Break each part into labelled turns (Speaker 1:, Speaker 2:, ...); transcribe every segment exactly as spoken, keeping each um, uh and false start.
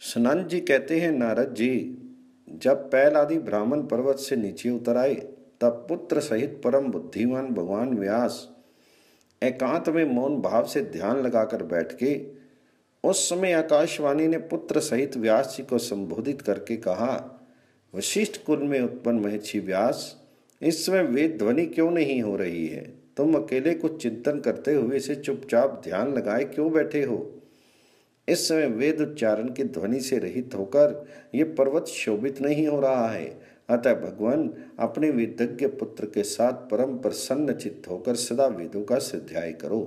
Speaker 1: सनंद जी कहते हैं, नारद जी, जब पैल आदि ब्राह्मण पर्वत से नीचे उतर आए तब पुत्र सहित परम बुद्धिमान भगवान व्यास एकांत में मौन भाव से ध्यान लगाकर बैठ के उस समय आकाशवाणी ने पुत्र सहित व्यास जी को संबोधित करके कहा, वशिष्ठ कुल में उत्पन्न महर्षि व्यास, इस समय वेद ध्वनि क्यों नहीं हो रही है? तुम अकेले कुछ चिंतन करते हुए से चुपचाप ध्यान लगाए क्यों बैठे हो? इस समय वेद उच्चारण की ध्वनि से रहित होकर ये पर्वत शोभित नहीं हो रहा है। अतः भगवान अपने विदग्ध पुत्र के साथ परम प्रसन्न चित्त होकर सदा वेदों का स्वाध्याय करो।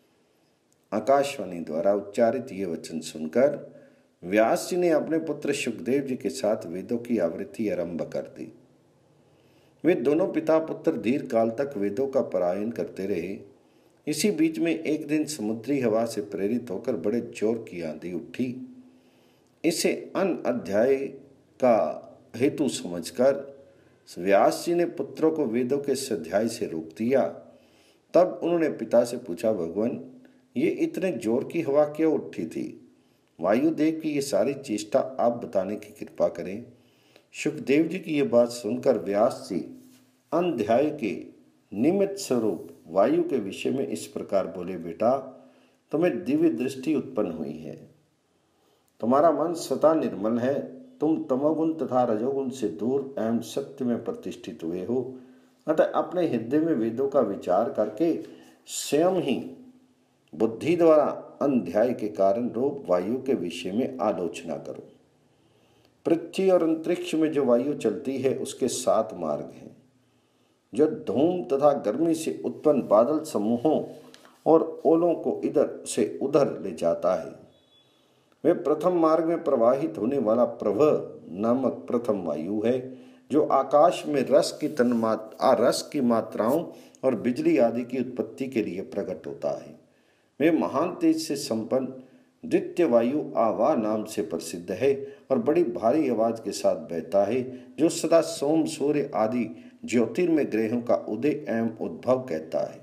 Speaker 1: आकाशवाणी द्वारा उच्चारित ये वचन सुनकर व्यास जी ने अपने पुत्र सुखदेव जी के साथ वेदों की आवृत्ति आरंभ कर दी। वे दोनों पिता पुत्र दीर्घ काल तक वेदों का पारायण करते रहे। इसी बीच में एक दिन समुद्री हवा से प्रेरित होकर बड़े जोर की आंधी उठी। इसे अन अध्याय का हेतु समझकर व्यास जी ने पुत्रों को वेदों के स्वाध्याय से रोक दिया। तब उन्होंने पिता से पूछा, भगवान, ये इतने जोर की हवा क्यों उठी थी? वायुदेव की ये सारी चेष्टा आप बताने की कृपा करें। सुखदेव जी की ये बात सुनकर व्यास जी अध्याय के निमित्त स्वरूप वायु के विषय में इस प्रकार बोले, बेटा, तुम्हें दिव्य दृष्टि उत्पन्न हुई है। तुम्हारा मन सदा निर्मल है। तुम तमोगुण तथा रजोगुण से दूर एवं सत्य में प्रतिष्ठित हुए हो। अतः अपने हृदय में वेदों का विचार करके स्वयं ही बुद्धि द्वारा अध्याय के कारण रूप वायु के विषय में आलोचना करो। पृथ्वी और अंतरिक्ष में जो वायु चलती है उसके सात मार्ग हैं, जो धूम तथा गर्मी से उत्पन्न बादल समूहों और ओलों को इधर से उधर ले जाता है। वे प्रथम मार्ग में प्रवाहित होने वाला प्रवाह नामक प्रथम वायु है, जो आकाश में रस की तन्मात आ रस की मात्राओं और बिजली आदि की उत्पत्ति के लिए प्रकट होता है। वे महान तेज से संपन्न द्वितीय वायु आवा नाम से प्रसिद्ध है और बड़ी भारी आवाज के साथ बहता है, जो सदा सोम सूर्य आदि ज्योतिर्मय ग्रहों का उदय एवं उद्भव कहता है।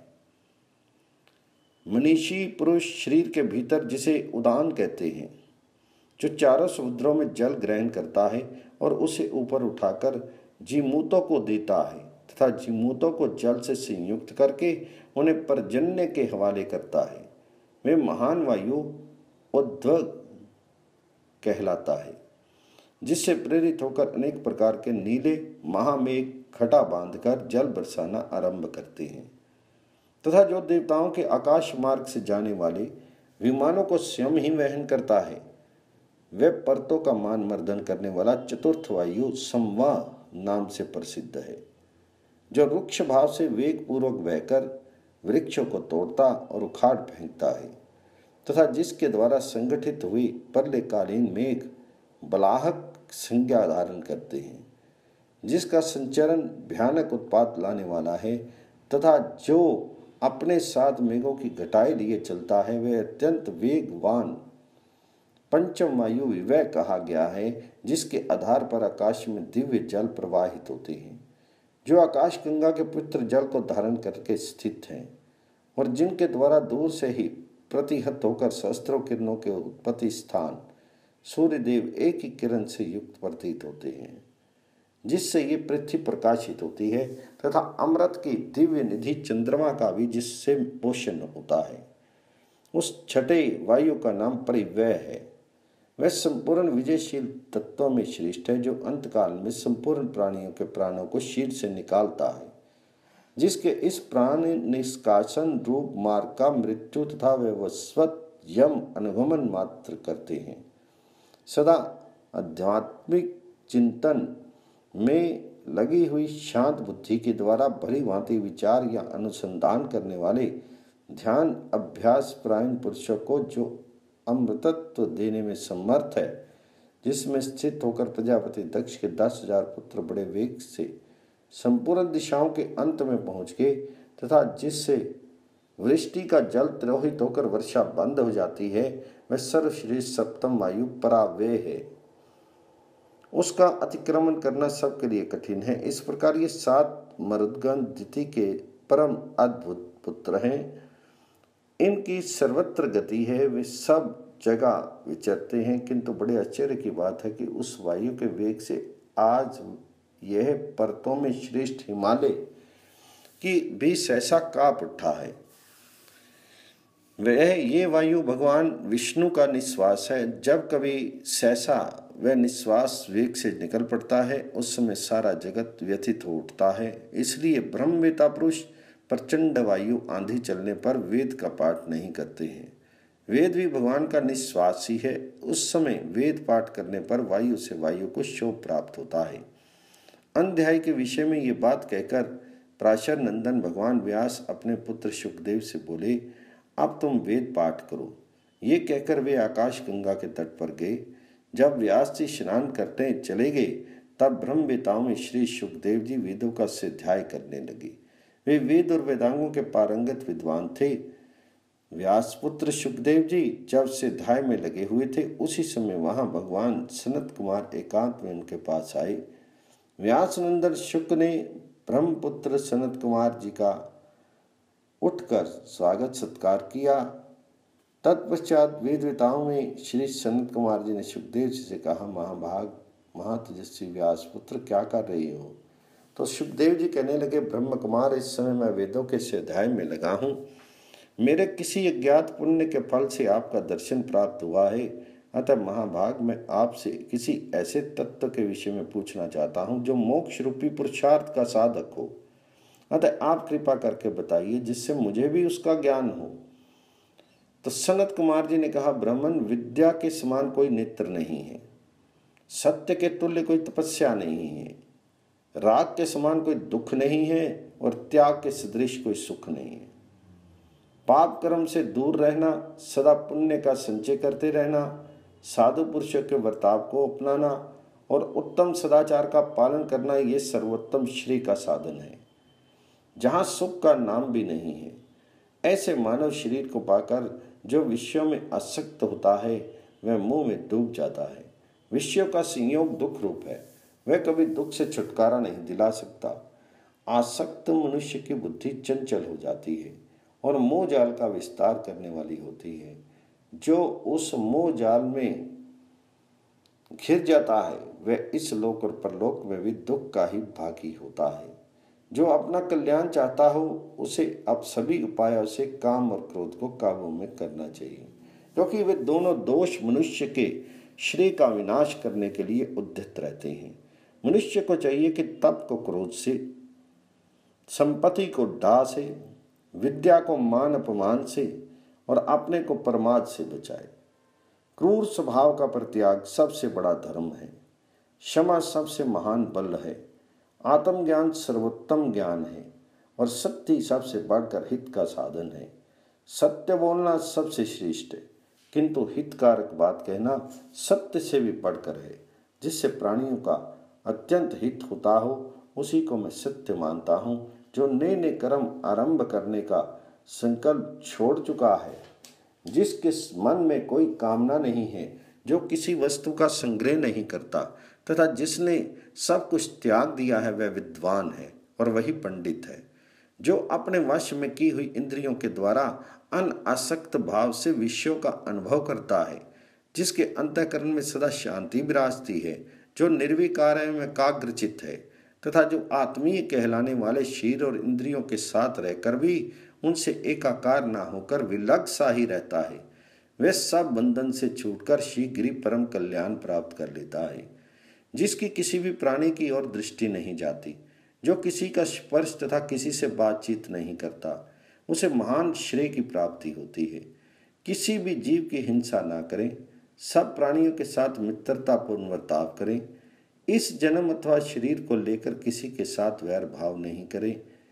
Speaker 1: मनीषी पुरुष शरीर के भीतर जिसे उदान कहते हैं, जो चारों समुद्रों में जल ग्रहण करता है और उसे ऊपर उठाकर जीमूतों को देता है तथा जीमूतों को जल से संयुक्त करके उन्हें पर्जन्य के हवाले करता है। वे महान वायु उद्वग कहलाता है, जिससे प्रेरित होकर अनेक प्रकार के नीले महामेघ खटा बांधकर जल बरसाना आरंभ करते हैं तथा जो देवताओं के आकाश मार्ग से जाने वाले विमानों को स्वयं ही वहन करता है। वह पर्वतों का मान मर्दन करने वाला चतुर्थ वायु संवा नाम से प्रसिद्ध है, जो वृक्ष भाव से वेग पूर्वक बहकर वृक्षों को तोड़ता और उखाड़ फेंकता है तथा जिसके द्वारा संगठित हुई प्रलयकालीन मेघ बलाहक संज्ञा धारण करते हैं, जिसका संचरण भयानक उत्पात लाने वाला है तथा जो अपने साथ मेघों की घटाई लिए चलता है, वह अत्यंत वेगवान पंचम वायु विवय कहा गया है, जिसके आधार पर आकाश में दिव्य जल प्रवाहित होते हैं, जो आकाश गंगा के पवित्र जल को धारण करके स्थित हैं और जिनके द्वारा दूर से ही प्रतिहत होकर सहस्त्रों किरणों के उत्पत्ति स्थान सूर्यदेव एक ही किरण से युक्त प्रतीत होते हैं, जिससे ये पृथ्वी प्रकाशित होती है तथा अमृत की दिव्य निधि चंद्रमा का भी जिससे पोषण होता है। उस छठे वायु का नाम परिव्यय है। वह संपूर्ण विजयशील तत्वों में श्रेष्ठ है, जो अंतकाल में संपूर्ण प्राणियों के प्राणों को शीर से निकालता है, जिसके इस प्राण निष्कासन रूप मार्ग का मृत्यु तथा वैवस्वत यम अनुगमन मात्र करते हैं। सदा आध्यात्मिक चिंतन में लगी हुई शांत बुद्धि के द्वारा भली भांति विचार या अनुसंधान करने वाले ध्यान अभ्यास प्रायण पुरुषों को जो अमृतत्व देने में समर्थ है, जिसमें स्थित होकर प्रजापति दक्ष के दस हजार पुत्र बड़े वेग से संपूर्ण दिशाओं के अंत में पहुंच गए तथा जिससे वृष्टि का जल तिरोहित होकर वर्षा बंद हो जाती है, वह सर्वश्रेष्ठ सप्तम वायु पराव्यय है। उसका अतिक्रमण करना सबके लिए कठिन है। इस प्रकार ये सात मरुदगण दिति के परम अद्भुत पुत्र हैं। इनकी सर्वत्र गति है। वे सब जगह विचरते हैं, किंतु बड़े आश्चर्य की बात है कि उस वायु के वेग से आज यह परतों में श्रेष्ठ हिमालय की भी सहसा कांप उठा है। वह ये वायु भगवान विष्णु का निश्वास है। जब कभी सहसा वह निश्वास वेग से निकल पड़ता है, उस समय सारा जगत व्यथित हो उठता है। इसलिए ब्रह्मवेता पुरुष प्रचंड वायु आंधी चलने पर वेद का पाठ नहीं करते हैं। वेद भी भगवान का निश्वास ही है। उस समय वेद पाठ करने पर वायु से वायु को शोभ प्राप्त होता है। अध्याय के विषय में ये बात कहकर पराशर नंदन भगवान व्यास अपने पुत्र सुखदेव से बोले, अब तुम वेद पाठ करो। ये कहकर वे आकाश गंगा के तट पर गए। जब व्यास जी स्नान करते चले गए, तब ब्रह्मवेताओं में श्री सुखदेव जी वेदों का स्वाध्याय करने लगे। वे वेद और वेदांगों के पारंगत विद्वान थे। व्यास पुत्र सुखदेव जी जब स्वाध्याय में लगे हुए थे, उसी समय वहां भगवान सनत कुमार एकांत में उनके पास आए। व्यास नंदन शुक ने ब्रह्मपुत्र सनत कुमार जी का उठकर स्वागत सत्कार किया। तत्पश्चात वेदवेताओं में श्री सनत कुमार जी ने सुखदेव जी से कहा, महाभाग महातेजस्वी व्यास पुत्र क्या कर रहे हो? तो सुखदेव जी कहने लगे, ब्रह्म कुमार, इस समय मैं वेदों के स्वाध्याय में लगा हूँ। मेरे किसी अज्ञात पुण्य के फल से आपका दर्शन प्राप्त हुआ है। अतः महाभाग, मैं आपसे किसी ऐसे तत्व के विषय में पूछना चाहता हूँ जो मोक्ष रूपी पुरुषार्थ का साधक हो। अतः आप कृपा करके बताइए, जिससे मुझे भी उसका ज्ञान हो। तो सनत कुमार जी ने कहा, ब्राह्मण, विद्या के समान कोई नेत्र नहीं है, सत्य के तुल्य कोई तपस्या नहीं है, राग के समान कोई दुख नहीं है और त्याग के सदृश कोई सुख नहीं है। पाप कर्म से दूर रहना, सदा पुण्य का संचय करते रहना, साधु पुरुषों के वर्ताव को अपनाना और उत्तम सदाचार का पालन करना, ये सर्वोत्तम श्री का साधन है, जहाँ सुख का नाम भी नहीं है। ऐसे मानव शरीर को पाकर जो विषयों में आसक्त होता है, वह मुंह में डूब जाता है। विषयों का संयोग दुख रूप है, वह कभी दुख से छुटकारा नहीं दिला सकता। आसक्त मनुष्य की बुद्धि चंचल हो जाती है और मोह जाल का विस्तार करने वाली होती है। जो उस मोह जाल में घिर जाता है, वह इस लोक और परलोक में भी दुख का ही भागी होता है। जो अपना कल्याण चाहता हो, उसे अब सभी उपायों से काम और क्रोध को काबू में करना चाहिए, क्योंकि वे दोनों दोष मनुष्य के श्रेय का विनाश करने के लिए उद्यत रहते हैं। मनुष्य को चाहिए कि तप को क्रोध से, संपत्ति को डाह से, विद्या को मान अपमान से और अपने को प्रमाद से बचाए। क्रूर स्वभाव का परित्याग सबसे बड़ा धर्म है। क्षमा सबसे महान बल है। आत्मज्ञान सर्वोत्तम ज्ञान है और सत्य सबसे बढ़कर हित का साधन है। सत्य बोलना सबसे श्रेष्ठ है, किंतु हितकारक बात कहना सत्य से भी बढ़कर है। जिससे प्राणियों का अत्यंत हित होता हो, उसी को मैं सत्य मानता हूँ। जो नए नए कर्म आरंभ करने का संकल्प छोड़ चुका है, जिसके मन में कोई कामना नहीं है, जो किसी वस्तु का संग्रह नहीं करता तथा जिसने सब कुछ त्याग दिया है, वह विद्वान है और वही पंडित है। जो अपने वश में की हुई इंद्रियों के द्वारा अनासक्त भाव से विषयों का अनुभव करता है, जिसके अंतःकरण में सदा शांति विराजती है, जो निर्विकार में एकाग्रचित्त है तथा जो आत्मीय कहलाने वाले शरीर और इंद्रियों के साथ रहकर भी उनसे एकाकार ना होकर विलग सा ही रहता है, वह सब बंधन से छूटकर शीघ्र ही परम कल्याण प्राप्त कर लेता है। जिसकी किसी भी प्राणी की ओर दृष्टि नहीं जाती, जो किसी का स्पर्श तथा किसी से बातचीत नहीं करता, उसे महान श्रेय की प्राप्ति होती है। किसी भी जीव की हिंसा ना करें, सब प्राणियों के साथ मित्रतापूर्ण बर्ताव करें। इस जन्म अथवा शरीर को लेकर किसी के साथ वैर भाव नहीं करें।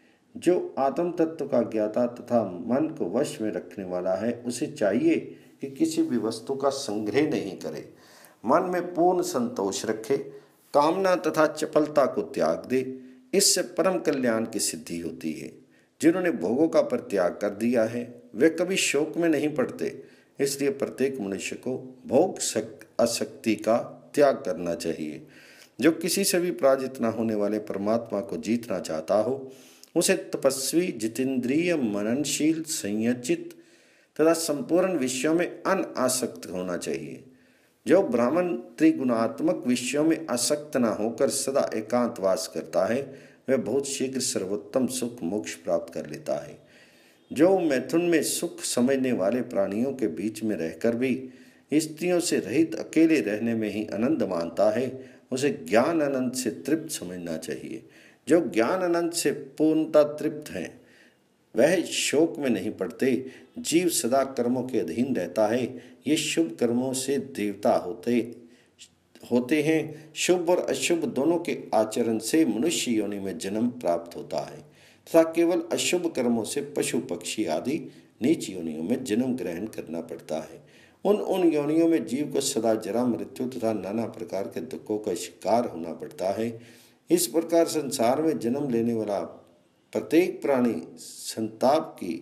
Speaker 1: जो आत्म तत्व का ज्ञाता तथा मन को वश में रखने वाला है, उसे चाहिए कि किसी भी वस्तु का संग्रह नहीं करे, मन में पूर्ण संतोष रखे, कामना तथा चपलता को त्याग दे। इससे परम कल्याण की सिद्धि होती है। जिन्होंने भोगों का परित्याग कर दिया है, वे कभी शोक में नहीं पड़ते। इसलिए प्रत्येक मनुष्य को भोग आसक्ति का त्याग करना चाहिए। जो किसी से भी पराजित न होने वाले परमात्मा को जीतना चाहता हो, उसे तपस्वी, जितेंद्रिय, मननशील, संयचित तथा संपूर्ण विषयों में अनासक्त होना चाहिए। जो ब्राह्मण त्रिगुणात्मक विषयों में आसक्त न होकर सदा एकांतवास करता है वह बहुत शीघ्र सर्वोत्तम सुख मोक्ष प्राप्त कर लेता है। जो मैथुन में सुख समझने वाले प्राणियों के बीच में रहकर भी स्त्रियों से रहित अकेले रहने में ही आनंद मानता है उसे ज्ञान आनंद से तृप्त समझना चाहिए। जो ज्ञान आनंद से पूर्णता तृप्त हैं वह शोक में नहीं पड़ते। जीव सदा कर्मों के अधीन रहता है। ये शुभ कर्मों से देवता होते होते हैं। शुभ और अशुभ दोनों के आचरण से मनुष्य योनि में जन्म प्राप्त होता है तथा केवल अशुभ कर्मों से पशु पक्षी आदि नीच योनियों में जन्म ग्रहण करना पड़ता है। उन उन योनियों में जीव को सदा जरा मृत्यु तथा नाना प्रकार के दुखों का शिकार होना पड़ता है। इस प्रकार संसार में जन्म लेने वाला प्रत्येक प्राणी संताप की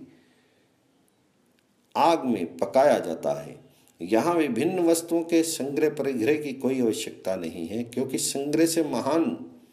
Speaker 1: आग में पकाया जाता है। यहाँ विभिन्न वस्तुओं के संग्रह परिग्रह की कोई आवश्यकता नहीं है, क्योंकि संग्रह से महान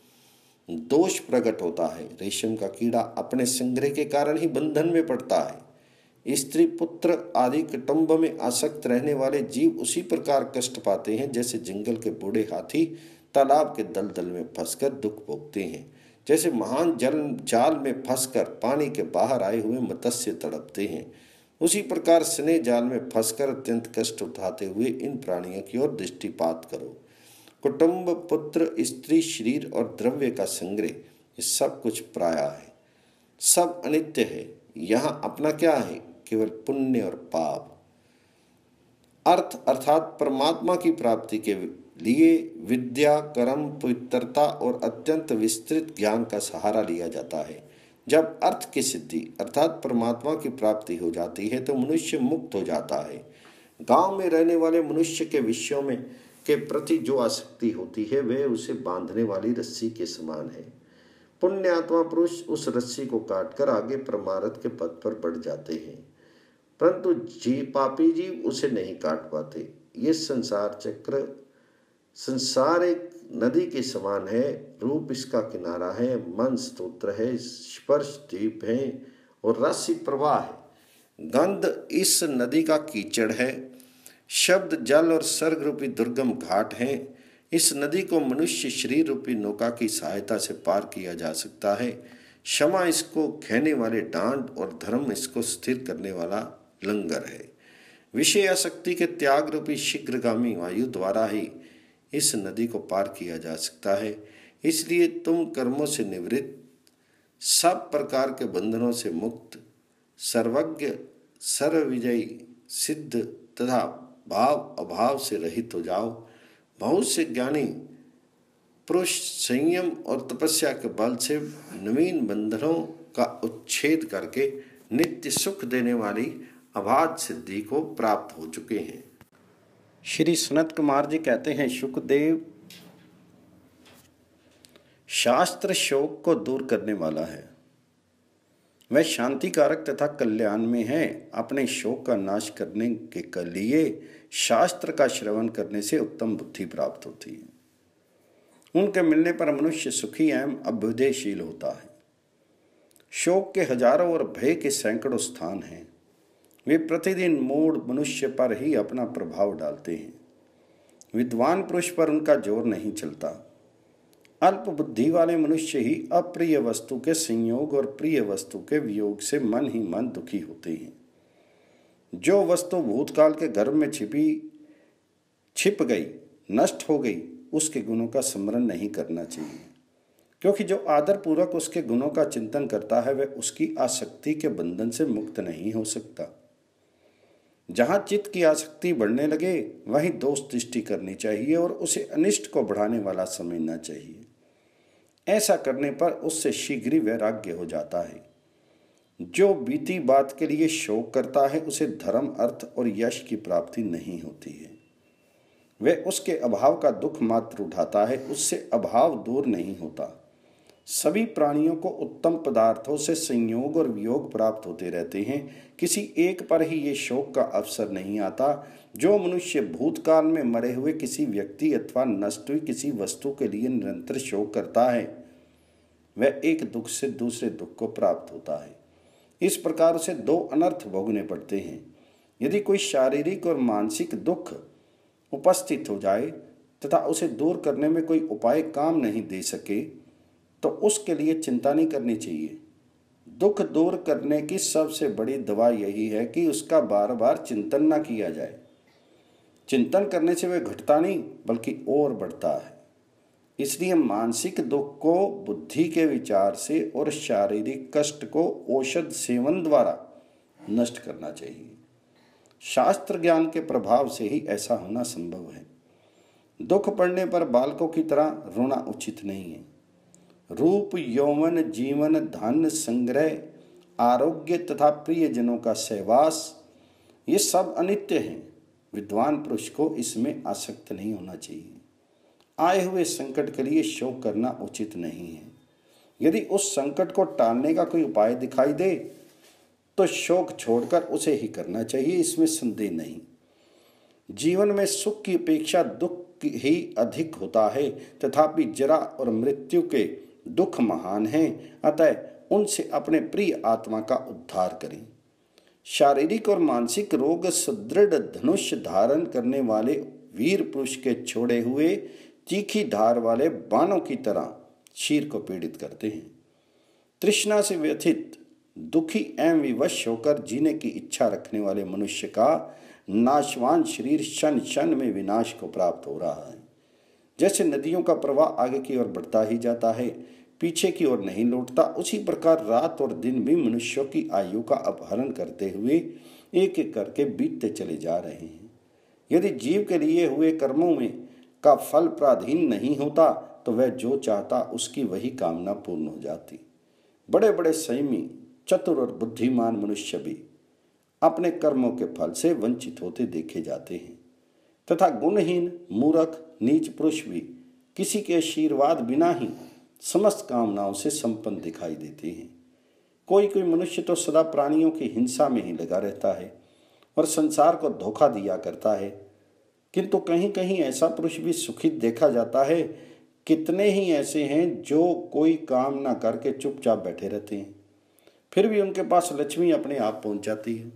Speaker 1: दोष प्रकट होता है। रेशम का कीड़ा अपने संग्रह के कारण ही बंधन में पड़ता है। स्त्री पुत्र आदि कुटुंब में आसक्त रहने वाले जीव उसी प्रकार कष्ट पाते हैं जैसे जंगल के बूढ़े हाथी तालाब के दलदल में फंसकर दुख भोगते हैं। जैसे महान जल जाल में फंसकर पानी के बाहर आए हुए मत्स्य तड़पते हैं, उसी प्रकार स्नेह जाल में फंसकर अत्यंत कष्ट उठाते हुए इन प्राणियों की ओर दृष्टिपात करो। कुटुंब, पुत्र, स्त्री, शरीर और द्रव्य का संग्रह ये सब कुछ पराया है, सब अनित्य है। यहाँ अपना क्या है? केवल पुण्य और पाप। अर्थ अर्थात परमात्मा की प्राप्ति के लिए विद्या, कर्म, पवित्रता और अत्यंत विस्तृत ज्ञान का सहारा लिया जाता है। जब अर्थ की सिद्धि अर्थात परमात्मा की प्राप्ति हो जाती है तो मनुष्य मुक्त हो जाता है। गांव में रहने वाले मनुष्य के विषयों में के प्रति जो आसक्ति होती है वह उसे बांधने वाली रस्सी के समान है। पुण्यात्मा पुरुष उस रस्सी को काटकर आगे परमार्थ के पद पर बढ़ जाते हैं, परंतु जी पापी जीव उसे नहीं काट पाते। ये संसार चक्र संसार एक नदी के समान है। रूप इसका किनारा है, मन स्तोत्र है, स्पर्श दीप है और राशि प्रवाह है। गंध इस नदी का कीचड़ है। शब्द जल और सर्ग रूपी दुर्गम घाट है। इस नदी को मनुष्य शरीर रूपी नौका की सहायता से पार किया जा सकता है। क्षमा इसको खेने वाले डांड और धर्म इसको स्थिर करने वाला लंगर है। विषय आसक्ति के त्याग रूपी शीघ्रगामी वायु द्वारा ही इस नदी को पार किया जा सकता है। इसलिए तुम कर्मों से निवृत्त, सब प्रकार के बंधनों से मुक्त, सर्वज्ञ, सर्वविजयी, सिद्ध तथा भाव अभाव से रहित हो जाओ। बहुत से ज्ञानी पुरुष संयम और तपस्या के बल से नवीन बंधनों का उच्छेद करके नित्य सुख देने वाली अबाध सिद्धि को प्राप्त हो चुके हैं। श्री सनत कुमार जी कहते हैं, शुकदेव, शास्त्र शोक को दूर करने वाला है, वह शांतिकारक तथा कल्याण में है। अपने शोक का नाश करने के लिए शास्त्र का श्रवण करने से उत्तम बुद्धि प्राप्त होती है। उनके मिलने पर मनुष्य सुखी एवं अभ्युदयशील होता है। शोक के हजारों और भय के सैकड़ों स्थान हैं। वे प्रतिदिन मूढ़ मनुष्य पर ही अपना प्रभाव डालते हैं। विद्वान पुरुष पर उनका जोर नहीं चलता। अल्प बुद्धि वाले मनुष्य ही अप्रिय वस्तु के संयोग और प्रिय वस्तु के वियोग से मन ही मन दुखी होते हैं। जो वस्तु भूतकाल के गर्भ में छिपी छिप गई, नष्ट हो गई, उसके गुणों का स्मरण नहीं करना चाहिए, क्योंकि जो आदरपूर्वक उसके गुणों का चिंतन करता है वह उसकी आसक्ति के बंधन से मुक्त नहीं हो सकता। जहाँ चित्त की आसक्ति बढ़ने लगे वहीं दोष दृष्टि करनी चाहिए और उसे अनिष्ट को बढ़ाने वाला समझना चाहिए। ऐसा करने पर उससे शीघ्र ही वैराग्य हो जाता है। जो बीती बात के लिए शोक करता है उसे धर्म, अर्थ और यश की प्राप्ति नहीं होती है। वह उसके अभाव का दुख मात्र उठाता है, उससे अभाव दूर नहीं होता। सभी प्राणियों को उत्तम पदार्थों से संयोग और वियोग प्राप्त होते रहते हैं, किसी एक पर ही ये शोक का अवसर नहीं आता। जो मनुष्य भूतकाल में मरे हुए किसी व्यक्ति अथवा नष्ट हुई किसी वस्तु के लिए निरंतर शोक करता है वह एक दुख से दूसरे दुख को प्राप्त होता है। इस प्रकार उसे दो अनर्थ भोगने पड़ते हैं। यदि कोई शारीरिक और मानसिक दुख उपस्थित हो जाए तथा उसे दूर करने में कोई उपाय काम नहीं दे सके तो उसके लिए चिंता नहीं करनी चाहिए। दुख दूर करने की सबसे बड़ी दवा यही है कि उसका बार बार चिंतन ना किया जाए। चिंतन करने से वह घटता नहीं बल्कि और बढ़ता है। इसलिए मानसिक दुख को बुद्धि के विचार से और शारीरिक कष्ट को औषध सेवन द्वारा नष्ट करना चाहिए। शास्त्र ज्ञान के प्रभाव से ही ऐसा होना संभव है। दुख पड़ने पर बालकों की तरह रोना उचित नहीं है। रूप, यौवन, जीवन, धन, संग्रह, आरोग्य तथा प्रियजनों का सहवास ये सब अनित्य हैं। विद्वान पुरुष को इसमें आसक्त नहीं होना चाहिए। आए हुए संकट के लिए शोक करना उचित नहीं है। यदि उस संकट को टालने का कोई उपाय दिखाई दे तो शोक छोड़कर उसे ही करना चाहिए, इसमें संदेह नहीं। जीवन में सुख की अपेक्षा दुख ही अधिक होता है, तथापि जरा और मृत्यु के दुख महान हैं, अतः उनसे अपने प्रिय आत्मा का उद्धार करें। शारीरिक और मानसिक रोग सुदृढ़ धनुष धारण करने वाले वीर पुरुष के छोड़े हुए तीखी धार वाले बाणों की तरह शरीर को पीड़ित करते हैं। तृष्णा से व्यथित, दुखी एवं विवश होकर जीने की इच्छा रखने वाले मनुष्य का नाशवान शरीर क्षण क्षण में विनाश को प्राप्त हो रहा है। जैसे नदियों का प्रवाह आगे की ओर बढ़ता ही जाता है, पीछे की ओर नहीं लौटता, उसी प्रकार रात और दिन भी मनुष्यों की आयु का अपहरण करते हुए एक एक करके बीतते चले जा रहे हैं। यदि जीव के लिए हुए कर्मों में का फल पराधीन नहीं होता तो वह जो चाहता उसकी वही कामना पूर्ण हो जाती। बड़े बड़े संयमी, चतुर और बुद्धिमान मनुष्य भी अपने कर्मों के फल से वंचित होते देखे जाते हैं, तथा गुणहीन, मूर्ख, नीच पुरुष भी किसी के आशीर्वाद बिना ही समस्त कामनाओं से संपन्न दिखाई देते हैं। कोई कोई मनुष्य तो सदा प्राणियों की हिंसा में ही लगा रहता है और संसार को धोखा दिया करता है, किंतु कहीं कहीं ऐसा पुरुष भी सुखी देखा जाता है। कितने ही ऐसे हैं जो कोई काम ना करके चुपचाप बैठे रहते हैं, फिर भी उनके पास लक्ष्मी अपने आप पहुंच जाती है।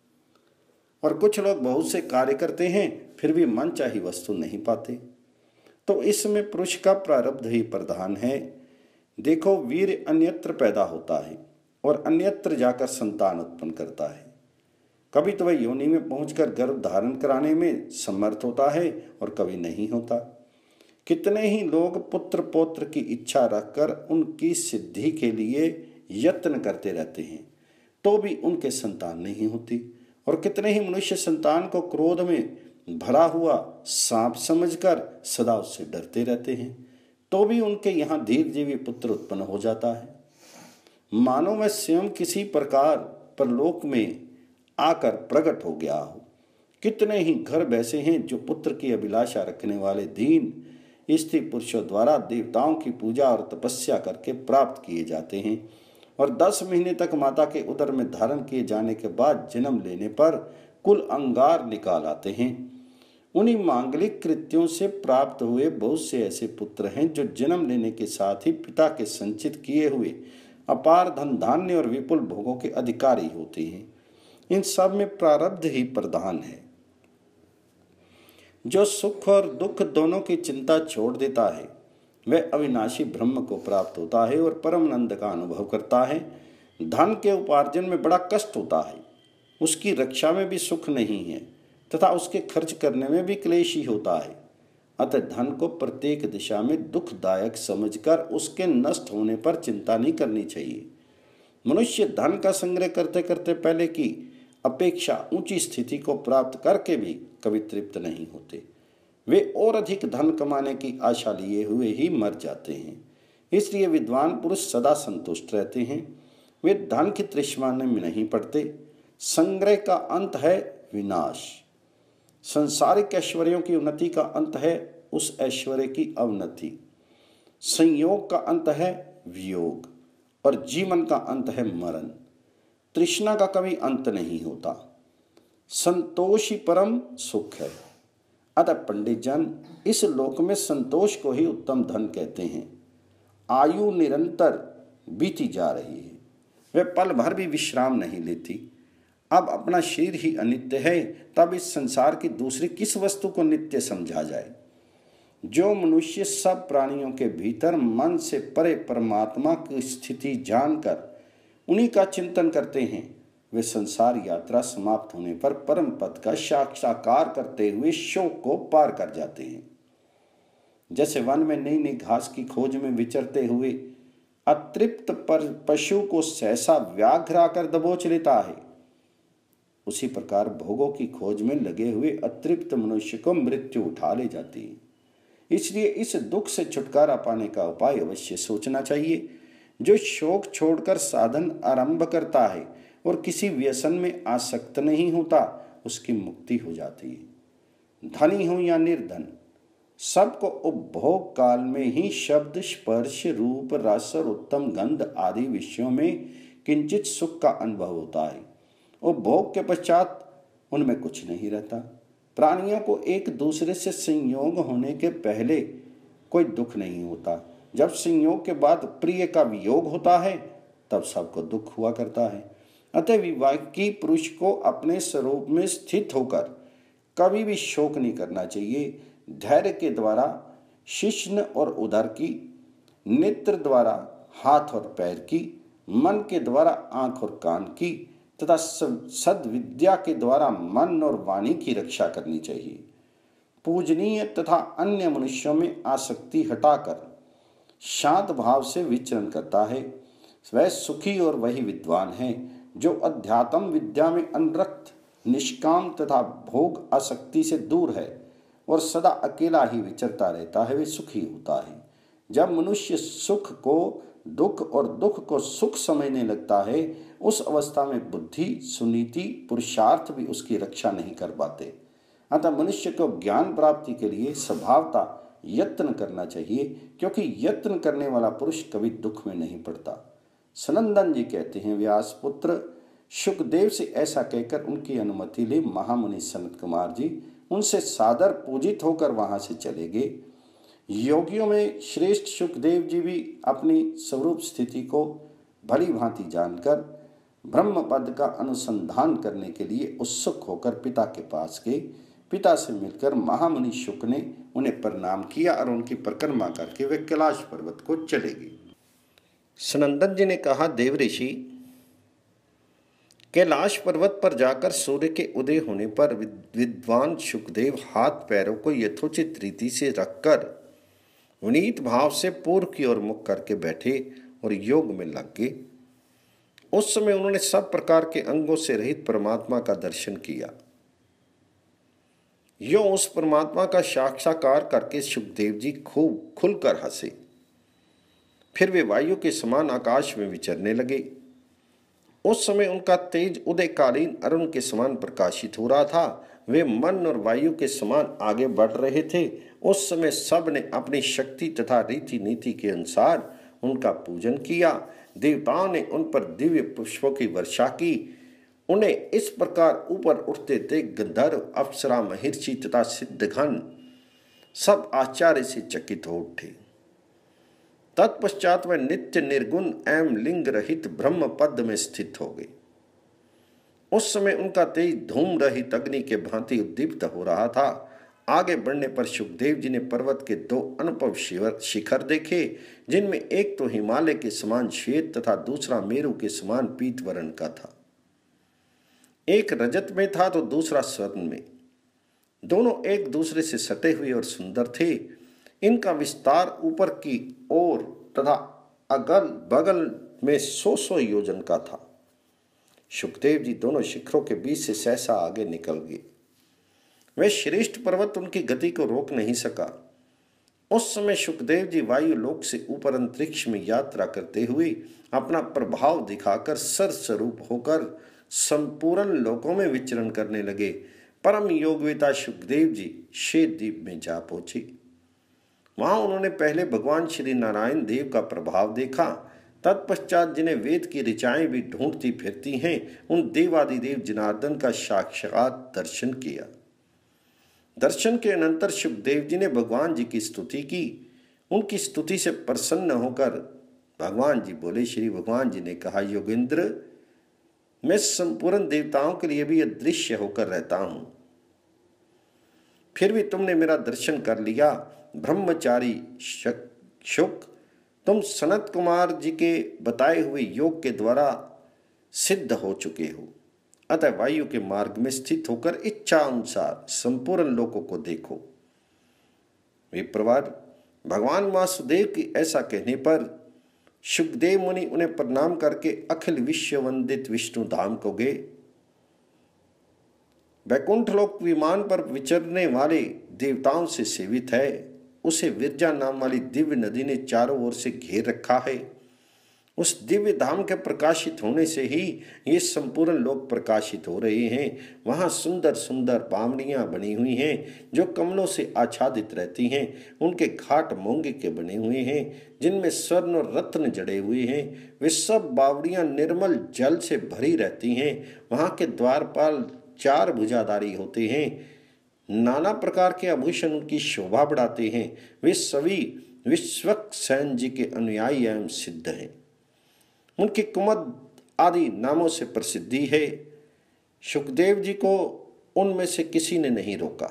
Speaker 1: और कुछ लोग बहुत से कार्य करते हैं फिर भी मनचाही वस्तु नहीं पाते, तो इसमें पुरुष का प्रारब्ध ही प्रधान है। देखो, वीर अन्यत्र पैदा होता है और अन्यत्र जाकर संतान उत्पन्न करता है। कभी तो वह योनि में पहुंचकर गर्भ धारण कराने में समर्थ होता है और कभी नहीं होता। कितने ही लोग पुत्र पौत्र की इच्छा रखकर उनकी सिद्धि के लिए यत्न करते रहते हैं, तो भी उनके संतान नहीं होती। और कितने ही मनुष्य संतान को क्रोध में भरा हुआ सांप समझकर सदा उससे डरते रहते हैं, तो भी उनके यहाँ दीर्घजीवी पुत्र उत्पन्न हो जाता है। मानो वह स्वयं किसी प्रकार परलोक में आकर प्रकट हो गया हो। कितने ही घर वैसे हैं जो पुत्र की अभिलाषा रखने वाले दीन स्त्री पुरुषों द्वारा देवताओं की पूजा और तपस्या करके प्राप्त किए जाते हैं, और दस महीने तक माता के उदर में धारण किए जाने के बाद जन्म लेने पर कुल अंगार निकाल आते हैं। उन्हीं मांगलिक कृत्यों से प्राप्त हुए बहुत से ऐसे पुत्र हैं जो जन्म लेने के साथ ही पिता के संचित किए हुए अपार धन धान्य और विपुल भोगों के अधिकारी होते हैं। इन सब में प्रारब्ध ही प्रधान है। जो सुख और दुख दोनों की चिंता छोड़ देता है वह अविनाशी ब्रह्म को प्राप्त होता है और परम आनंद का अनुभव करता है। धन के उपार्जन में बड़ा कष्ट होता है, उसकी रक्षा में भी सुख नहीं है तथा उसके खर्च करने में भी क्लेश ही होता है। अतः धन को प्रत्येक दिशा में दुखदायक समझकर उसके नष्ट होने पर चिंता नहीं करनी चाहिए। मनुष्य धन का संग्रह करते करते पहले की अपेक्षा ऊंची स्थिति को प्राप्त करके भी कभी तृप्त नहीं होते। वे और अधिक धन कमाने की आशा लिए हुए ही मर जाते हैं। इसलिए विद्वान पुरुष सदा संतुष्ट रहते हैं। वे धन की तृष्णा में नहीं पड़ते। संग्रह का अंत है विनाश। संसारिक ऐश्वर्यों की उन्नति का अंत है उस ऐश्वर्य की अवनति। संयोग का अंत है वियोग और जीवन का अंत है मरण। तृष्णा का कभी अंत नहीं होता। संतोष ही परम सुख है। अतः पंडित जन इस लोक में संतोष को ही उत्तम धन कहते हैं। आयु निरंतर बीती जा रही है, वह पल भर भी विश्राम नहीं लेती। अब अपना शरीर ही अनित्य है, तब इस संसार की दूसरी किस वस्तु को नित्य समझा जाए। जो मनुष्य सब प्राणियों के भीतर मन से परे परमात्मा की स्थिति जानकर उन्हीं का चिंतन करते हैं, वे संसार यात्रा समाप्त होने पर परम पद का साक्षात्कार करते हुए शोक को पार कर जाते हैं। जैसे वन में नई नई घास की खोज में विचरते हुए अतृप्त पर पशु को सहसा व्याघ्र आकर दबोच लेता है, उसी प्रकार भोगों की खोज में लगे हुए अतृप्त मनुष्य को मृत्यु उठा ले जाती है। इसलिए इस दुख से छुटकारा पाने का उपाय अवश्य सोचना चाहिए। जो शोक छोड़कर साधन आरंभ करता है और किसी व्यसन में आसक्त नहीं होता, उसकी मुक्ति हो जाती है। धनी हो या निर्धन, सबको उपभोग काल में ही शब्द, स्पर्श, रूप, रस और उत्तम गंध आदि विषयों में किंचित सुख का अनुभव होता है। उपभोग के पश्चात उनमें कुछ नहीं रहता। प्राणियों को एक दूसरे से संयोग होने के पहले कोई दुख नहीं होता। जब संयोग के बाद प्रिय का वियोग होता है, तब सबको दुख हुआ करता है। अतः विवाहिकी पुरुष को अपने स्वरूप में स्थित होकर कभी भी शोक नहीं करना चाहिए। धैर्य के द्वारा शिश्न और उदर की, नेत्र द्वारा हाथ और पैर की, मन के द्वारा आंख और कान की तथा सद्विद्या के द्वारा मन और वाणी की रक्षा करनी चाहिए। पूजनीय तथा अन्य मनुष्यों में आसक्ति हटाकर शांत भाव से विचरण करता है, वह सुखी और वही विद्वान है। जो अध्यात्म विद्या में अनुरक्त, निष्काम तथा भोग आसक्ति से दूर है और सदा अकेला ही विचरता रहता है, वे सुखी होता है। जब मनुष्य सुख को दुख और दुख को सुख समझने लगता है, उस अवस्था में बुद्धि, सुनीति, पुरुषार्थ भी उसकी रक्षा नहीं कर पाते। अतः मनुष्य को ज्ञान प्राप्ति के लिए स्वभावतः यत्न करना चाहिए, क्योंकि यत्न करने वाला पुरुष कभी दुख में नहीं पड़ता। सनंदन जी कहते हैं, व्यास पुत्र शुकदेव से ऐसा कहकर उनकी अनुमति ले महामुनि सनत कुमार जी उनसे सादर पूजित होकर वहां से चले गए। योगियों में श्रेष्ठ शुकदेव जी भी अपनी स्वरूप स्थिति को भली भांति जानकर ब्रह्म पद का अनुसंधान करने के लिए उत्सुक होकर पिता के पास गए। पिता से मिलकर महामुनि शुक ने उन्हें प्रणाम किया और उनकी परिक्रमा करके वे कैलाश पर्वत को चले गए। सनंदन जी ने कहा, देव ऋषि, कैलाश पर्वत पर जाकर सूर्य के उदय होने पर विद्वान शुकदेव हाथ पैरों को यथोचित रीति से रखकर विनीत भाव से पूर्व की ओर मुख करके बैठे और योग में लग गए। उस समय उन्होंने सब प्रकार के अंगों से रहित परमात्मा का दर्शन किया। यो उस परमात्मा का साक्षात्कार करके शुकदेव जी खूब खुलकर हंसे। फिर वे वायु के समान आकाश में विचरने लगे। उस समय उनका तेज उदयकालीन अरुण के समान प्रकाशित हो रहा था। वे मन और वायु के समान आगे बढ़ रहे थे। उस समय सब ने अपनी शक्ति तथा रीति नीति के अनुसार उनका पूजन किया। देवताओं ने उन पर दिव्य पुष्पों की वर्षा की। उन्हें इस प्रकार ऊपर उठते थे गंधर्व, अप्सरा, महर्षि तथा सिद्धगण सब आश्चर्य से चकित हो उठे। तत्पश्चात वह नित्य निर्गुण एवं लिंग रहित ब्रह्म पद में स्थित हो गई। उस समय उनका तेज धूम रहित अग्नि के भांति उद्दीप्त हो रहा था। आगे बढ़ने पर शुकदेव जी ने पर्वत के दो अनुपम शिखर देखे, जिनमें एक तो हिमालय के समान श्वेत तथा दूसरा मेरु के समान पीत वर्ण का था। एक रजत में था तो दूसरा स्वर्ण में। दोनों एक दूसरे से सटे हुए और सुंदर थे। इनका विस्तार ऊपर की ओर तथा अगल बगल में सौ सौ योजन का था। शुकदेव जी दोनों शिखरों के बीच से सहसा आगे निकल गए। वह श्रेष्ठ पर्वत उनकी गति को रोक नहीं सका। उस समय शुकदेव जी वायु लोक से ऊपर अंतरिक्ष में यात्रा करते हुए अपना प्रभाव दिखाकर सर्वस्वरूप होकर संपूर्ण लोकों में विचरण करने लगे। परम योगवेता शुकदेव जी श्वेतद्वीप में जा पहुंचे। वहां उन्होंने पहले भगवान श्री नारायण देव का प्रभाव देखा। तत्पश्चात जिन्हें वेद की ऋचाएं भी ढूंढती फिरती हैं, उन देवादिदेव जनार्दन का साक्षात दर्शन किया। दर्शन के अनंतर शुकदेव जी ने भगवान जी की स्तुति की। उनकी स्तुति से प्रसन्न होकर भगवान जी बोले। श्री भगवान जी ने कहा, योगेंद्र, मैं संपूर्ण देवताओं के लिए भी अदृश्य होकर रहता हूं। फिर भी तुमने मेरा दर्शन कर लिया। ब्रह्मचारी शुक, तुम सनत कुमार जी के बताए हुए योग के द्वारा सिद्ध हो चुके हो। अतः वायु के मार्ग में स्थित होकर इच्छा अनुसार संपूर्ण लोकों को देखो। विप्रवर, भगवान वासुदेव की ऐसा कहने पर शुकदेव मुनि उन्हें प्रणाम करके अखिल विश्व वंदित विष्णु धाम को गए। वैकुंठ लोक विमान पर विचरने वाले देवताओं से सेवित है। उसे विरजा नाम वाली दिव्य नदी ने चारों ओर से घेर रखा है। उस दिव्य धाम के प्रकाशित होने से ही ये संपूर्ण लोक प्रकाशित हो रहे हैं। वहाँ सुंदर सुंदर बावड़ियाँ बनी हुई हैं जो कमलों से आच्छादित रहती हैं। उनके घाट मोंगे के बने हुए हैं जिनमें स्वर्ण और रत्न जड़े हुए हैं। वे सब बावड़ियाँ निर्मल जल से भरी रहती हैं। वहाँ के द्वारपाल चार भुजाधारी होते हैं। नाना प्रकार के आभूषण उनकी शोभा बढ़ाते हैं। वे सभी विश्वक्सेन जी के अनुयायी एवं सिद्ध हैं। उनकी कुमद आदि नामों से प्रसिद्धि है। शुकदेव जी को उनमें से किसी ने नहीं रोका।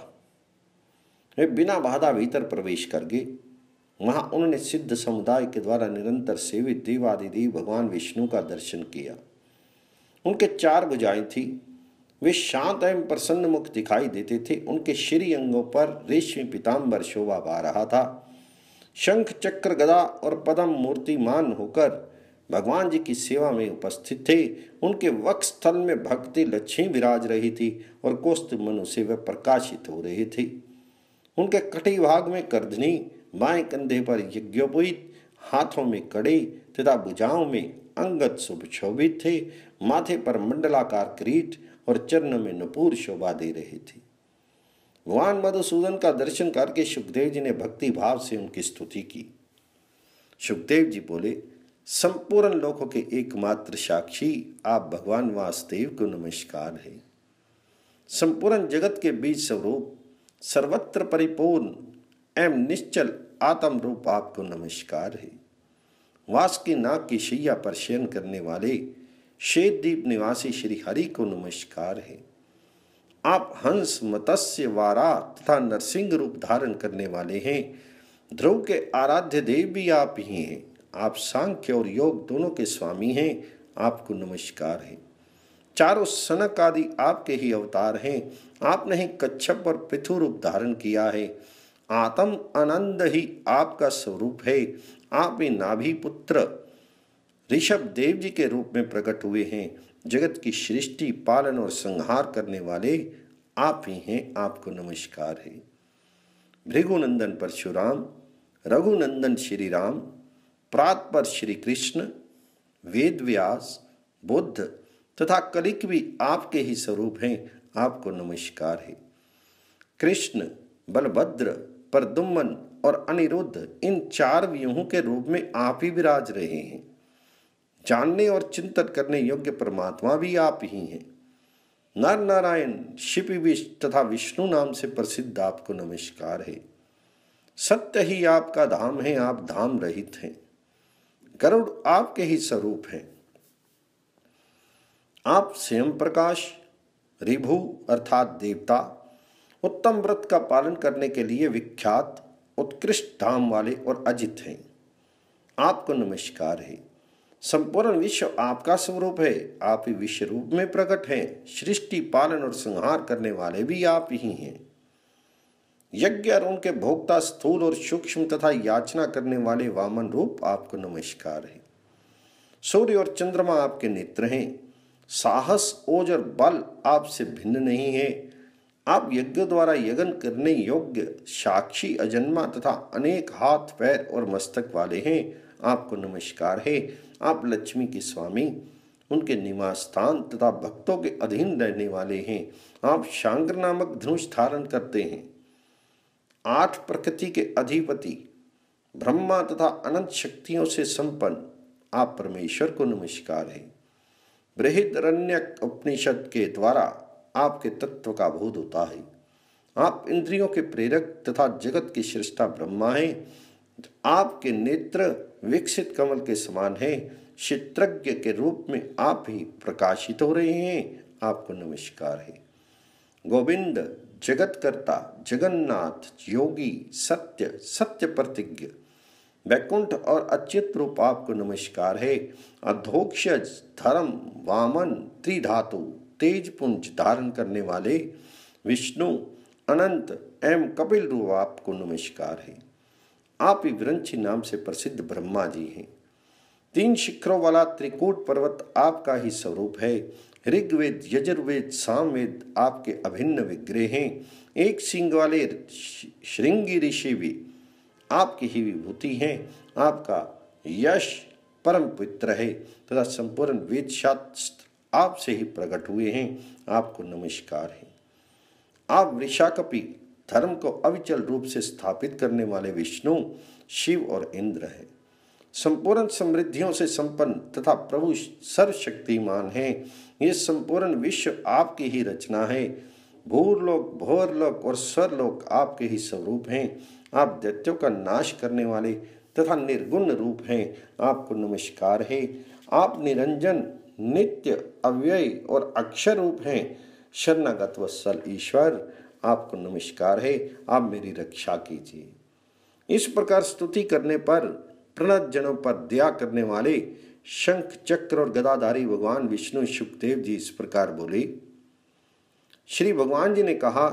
Speaker 1: वे बिना बाधा भीतर प्रवेश कर गए। वहां उन्होंने सिद्ध समुदाय के द्वारा निरंतर सेवित देवादिदेव भगवान विष्णु का दर्शन किया। उनके चार भुजाएं थी। वे शांत एवं प्रसन्न मुख दिखाई देते थे। उनके श्री अंगों पर रेशमी पीताम्बर शोभा पा रहा था। शंख चक्र गदा और पद्म मूर्तिमान होकर भगवान जी की सेवा में उपस्थित थे। उनके वक्ष स्थल में भक्ति लक्ष्मी विराज रही थी और कौस्तुभ मनु से वे प्रकाशित हो रहे थे। उनके कटी भाग में करधनी, बाएं कंधे पर यज्ञोपवीत, हाथों में कड़े तथा भुजाओं में अंगद सुशोभित थे। माथे पर मंडलाकार किरीट और चरण में नुपुर शोभा दे रहे थे। भगवान मधुसूदन का दर्शन करके शुकदेव जी ने भक्ति भाव से उनकी स्तुति की। शुकदेव जी बोले, संपूर्ण लोकों के एकमात्र साक्षी आप भगवान वासुदेव को नमस्कार है। संपूर्ण जगत के बीज स्वरूप, सर्वत्र परिपूर्ण एवं निश्चल आत्म रूप आपको नमस्कार है। वास की नाग की शैया पर शयन करने वाले श्वेतद्वीप निवासी श्री हरि को नमस्कार है। आप हंस, मत्स्य, वारा तथा नरसिंह रूप धारण करने वाले हैं। ध्रुव के आराध्य देव भी आप ही हैं। आप सांख्य और योग दोनों के स्वामी हैं। आपको नमस्कार है। चारों सनक आदि आपके ही अवतार हैं। आपने ही कच्छप और पृथु रूप धारण किया है। आत्म आनंद ही आपका स्वरूप है। आप ही नाभि पुत्र ऋषभ देव जी के रूप में प्रकट हुए हैं। जगत की सृष्टि, पालन और संहार करने वाले आप ही हैं। आपको नमस्कार है। भृगुनंदन परशुराम, रघुनंदन श्री राम, प्रात पर श्री कृष्ण, वेद व्यास, बुद्ध तथा कलिक भी आपके ही स्वरूप हैं। आपको नमस्कार है। कृष्ण, बलभद्र, प्रद्युम्न और अनिरुद्ध इन चार व्यूहों के रूप में आप ही विराज रहे हैं। जानने और चिंतन करने योग्य परमात्मा भी आप ही हैं। नर नारायण, शिव विष तथा विष्णु नाम से प्रसिद्ध आपको नमस्कार है। सत्य ही आपका धाम है। आप धाम रहित हैं। गरुड़ आपके ही स्वरूप हैं। आप स्वयं प्रकाश, ऋभु अर्थात देवता, उत्तम व्रत का पालन करने के लिए विख्यात, उत्कृष्ट धाम वाले और अजित हैं। आपको नमस्कार है। संपूर्ण विश्व आपका स्वरूप है। आप ही विश्व रूप में प्रकट हैं। सृष्टि, पालन और संहार करने वाले भी आप ही हैं। यज्ञ और उनके भोक्ता स्थूल और सूक्ष्म तथा याचना करने वाले वामन रूप आपको नमस्कार है। सूर्य और चंद्रमा आपके नेत्र हैं। साहस, ओज और बल आपसे भिन्न नहीं है। आप यज्ञ द्वारा यज्ञ करने योग्य, साक्षी, अजन्मा तथा अनेक हाथ, पैर और मस्तक वाले हैं। आपको नमस्कार है। आप लक्ष्मी के स्वामी, उनके निवास स्थान तथा भक्तों के अधीन रहने वाले हैं। आप शांग्र नामक धनुष धारण करते हैं। आठ प्रकृति के अधिपति, ब्रह्मा तथा अनंत शक्तियों से संपन्न आप परमेश्वर को नमस्कार है। बृहदारण्यक उपनिषद के द्वारा आपके तत्व का बोध होता है। आप इंद्रियों के प्रेरक तथा जगत की सृष्टा ब्रह्मा हैं। आपके नेत्र विकसित कमल के समान हैं। क्षेत्रज्ञ के रूप में आप ही प्रकाशित हो रहे हैं, आपको नमस्कार है। गोविंद, जगतकर्ता, जगन्नाथ, योगी, सत्य, सत्य प्रतिज्ञ, वैकुंठ और अच्युत रूप आपको नमस्कार है। अधोक्षज, धर्म, वामन, त्रिधातु, तेज पुंज धारण करने वाले विष्णु, अनंत एवं कपिल रूप आपको नमस्कार है। आप ही विरंची नाम से प्रसिद्ध ब्रह्मा जी हैं। तीन शिखरों वाला त्रिकूट पर्वत आपका ही स्वरूप है। ऋग्वेद, यजुर्वेद, सामवेद आपके अभिन्न विग्रह हैं। एक सिंह वाले श्रृंगी ऋषि भी आपकी ही विभूति हैं। आपका यश परम पवित्र है तथा संपूर्ण वेद शास्त्र आपसे ही प्रकट हुए हैं, आपको नमस्कार है। आप वृषाकपि, धर्म को अविचल रूप से स्थापित करने वाले विष्णु, शिव और इंद्र हैं। संपूर्ण समृद्धियों से संपन्न तथा प्रभु सर्वशक्तिमान हैं। ये संपूर्ण विश्व आपकी ही रचना है। भूरलोक, भौरलोक और स्वरलोक आपके ही स्वरूप हैं। आप दैत्यों का नाश करने वाले तथा निर्गुण रूप हैं, आपको नमस्कार है। आप निरंजन, नित्य, अव्यय और अक्षर रूप हैं। शरणागत वत्सल ईश्वर, आपको नमस्कार है। आप मेरी रक्षा कीजिए। इस प्रकार स्तुति करने पर प्रणत जनों पर दया करने वाले शंख, चक्र और गदाधारी भगवान विष्णु शुकदेव जी इस प्रकार बोले। श्री भगवान जी ने कहा,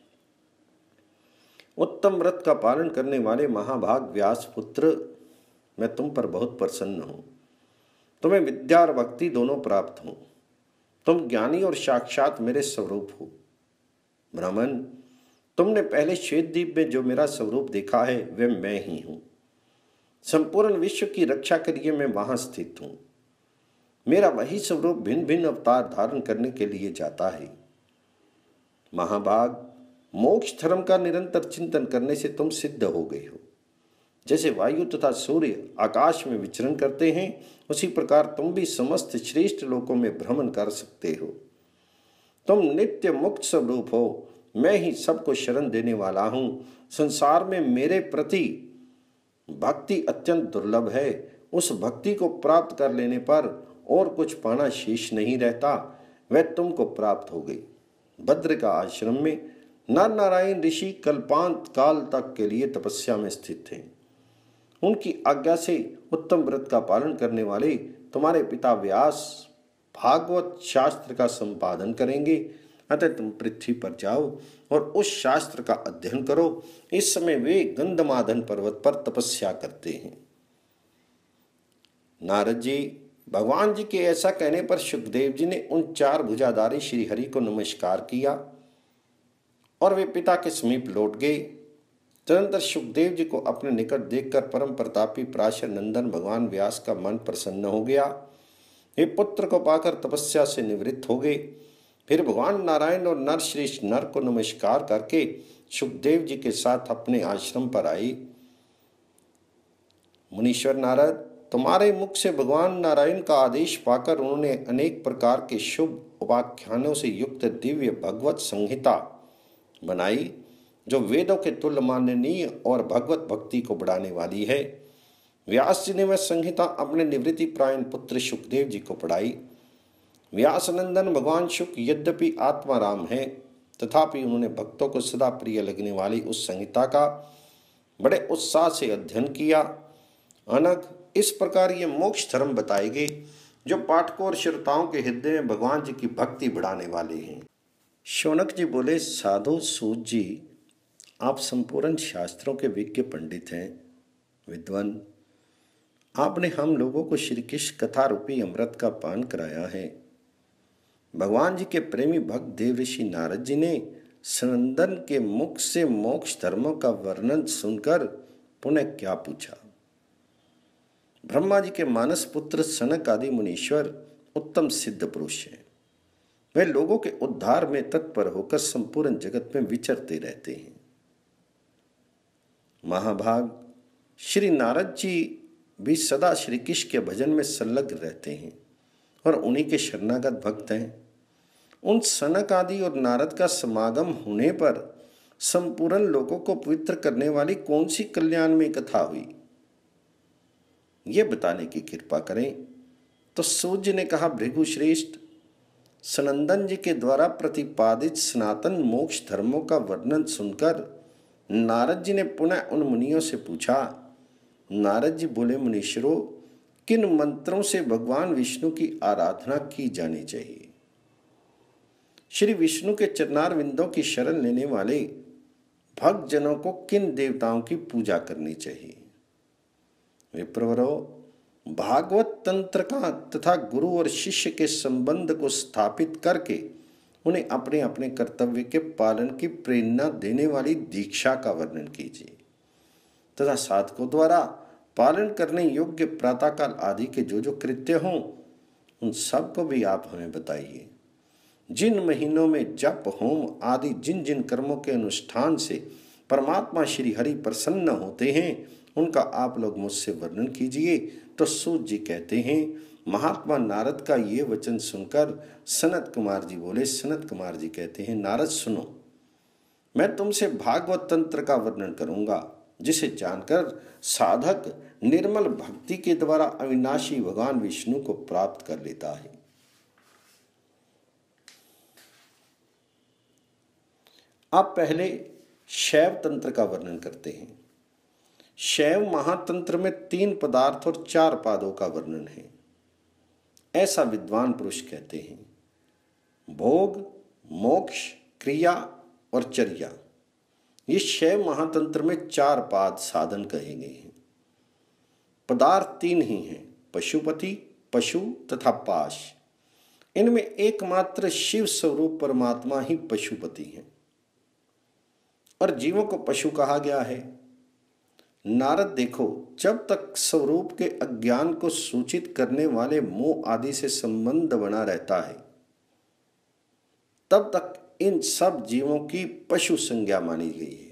Speaker 1: उत्तम व्रत का पालन करने वाले महाभाग व्यास पुत्र, मैं तुम पर बहुत प्रसन्न हूं। तुम्हें विद्या और भक्ति दोनों प्राप्त हो। तुम ज्ञानी और साक्षात मेरे स्वरूप हो। ब्राह्मण, तुमने पहले श्वेतद्वीप में जो मेरा स्वरूप देखा है वह मैं ही हूं। संपूर्ण विश्व की रक्षा के लिए मैं वहां स्थित हूं। मेरा वही स्वरूप भिन्न भिन्न अवतार धारण करने के लिए जाता है। महाभाग, मोक्ष धर्म का निरंतर चिंतन करने से तुम सिद्ध हो गए हो। जैसे वायु तथा सूर्य आकाश में विचरण करते हैं, उसी प्रकार तुम भी समस्त श्रेष्ठ लोकों में भ्रमण कर सकते हो। तुम नित्य मुक्त स्वरूप हो। मैं ही सबको शरण देने वाला हूं। संसार में मेरे प्रति भक्ति अत्यंत दुर्लभ है। उस भक्ति को प्राप्त कर लेने पर और कुछ पाना शेष नहीं रहता, वह तुमको प्राप्त हो गई। भद्र का आश्रम में नर नारायण ऋषि कल्पांत काल तक के लिए तपस्या में स्थित थे। उनकी आज्ञा से उत्तम व्रत का पालन करने वाले तुम्हारे पिता व्यास भागवत शास्त्र का संपादन करेंगे। अतः तुम पृथ्वी पर जाओ और उस शास्त्र का अध्ययन करो। इस समय वे गंधमादन पर्वत पर तपस्या करते हैं। नारद जी, भगवान जी के ऐसा कहने पर सुखदेव जी ने उन चार भुजाधारी श्री हरि को नमस्कार किया और वे पिता के समीप लौट गए। तदनंतर सुखदेव जी को अपने निकट देखकर परम प्रतापी पराशर नंदन भगवान व्यास का मन प्रसन्न हो गया। वे पुत्र को पाकर तपस्या से निवृत्त हो गए। फिर भगवान नारायण और नरश्रेष्ठ नर को नमस्कार करके सुखदेव जी के साथ अपने आश्रम पर आए। मुनीश्वर नारद, तुम्हारे मुख से भगवान नारायण का आदेश पाकर उन्होंने अनेक प्रकार के शुभ उपाख्यानों से युक्त दिव्य भगवत संहिता बनाई, जो वेदों के तुल्य माननीय और भगवत भक्ति को बढ़ाने वाली है। व्यास जी ने वह संहिता अपने निवृत्ति प्रायण पुत्र सुखदेव जी को पढ़ाई। व्यासनंदन भगवान शुक यद्यपि आत्माराम हैं, तथापि उन्होंने भक्तों को सदा प्रिय लगने वाली उस संहिता का बड़े उत्साह से अध्ययन किया। अनग इस प्रकार ये मोक्ष धर्म बताए गए, जो पाठकों और श्रोताओं के हृदय में भगवान जी की भक्ति बढ़ाने वाले हैं। शौनक जी बोले, साधु सूत जी, आप संपूर्ण शास्त्रों के विज्ञ पंडित हैं, विद्वान। आपने हम लोगों को श्री कृष्ण कथा रूपी अमृत का पान कराया है। भगवान जी के प्रेमी भक्त देव ऋषि नारद जी ने सनंदन के मुख से मोक्ष धर्मों का वर्णन सुनकर पुनः क्या पूछा। ब्रह्मा जी के मानस पुत्र सनक आदि मुनीश्वर उत्तम सिद्ध पुरुष हैं। वे लोगों के उद्धार में तत्पर होकर संपूर्ण जगत में विचरते रहते हैं। महाभाग, श्री नारद जी भी सदा श्री कृष्ण के भजन में संलग्न रहते हैं और उन्हीं के शरणागत भक्त हैं। उन सनक आदि और नारद का समागम होने पर संपूर्ण लोगों को पवित्र करने वाली कौन सी कल्याण में कथा हुई, ये बताने की कृपा करें। तो सूर्य ने कहा, भृगु श्रेष्ठ, सनंदन जी के द्वारा प्रतिपादित सनातन मोक्ष धर्मों का वर्णन सुनकर नारद जी ने पुनः उन मुनियों से पूछा। नारद जी बोले, मुनीश्वरों, किन मंत्रों से भगवान विष्णु की आराधना की जानी चाहिए? श्री विष्णु के चरणार विंदों की शरण लेने वाले भक्त जनों को किन देवताओं की पूजा करनी चाहिए? विप्रवरो, भागवत तंत्र का तथा गुरु और शिष्य के संबंध को स्थापित करके उन्हें अपने अपने कर्तव्य के पालन की प्रेरणा देने वाली दीक्षा का वर्णन कीजिए तथा साधकों द्वारा पालन करने योग्य प्रातःकाल आदि के जो जो कृत्य हों उन सब को भी आप हमें बताइए। जिन महीनों में जप होम आदि जिन जिन कर्मों के अनुष्ठान से परमात्मा श्री हरि प्रसन्न होते हैं उनका आप लोग मुझसे वर्णन कीजिए। तो सूत जी कहते हैं, महात्मा नारद का ये वचन सुनकर सनत कुमार जी बोले। सनत कुमार जी कहते हैं, नारद सुनो, मैं तुमसे भागवत तंत्र का वर्णन करूंगा जिसे जानकर साधक निर्मल भक्ति के द्वारा अविनाशी भगवान विष्णु को प्राप्त कर लेता है। अब पहले शैव तंत्र का वर्णन करते हैं। शैव महातंत्र में तीन पदार्थ और चार पादों का वर्णन है, ऐसा विद्वान पुरुष कहते हैं। भोग, मोक्ष, क्रिया और चर्या, ये शैव महातंत्र में चार पाद साधन कहे गए हैं। पदार्थ तीन ही हैं, पशुपति, पशु तथा पाश। इनमें एकमात्र शिव स्वरूप परमात्मा ही पशुपति हैं और जीवों को पशु कहा गया है। नारद देखो, जब तक स्वरूप के अज्ञान को सूचित करने वाले मोह आदि से संबंध बना रहता है तब तक इन सब जीवों की पशु संज्ञा मानी गई है।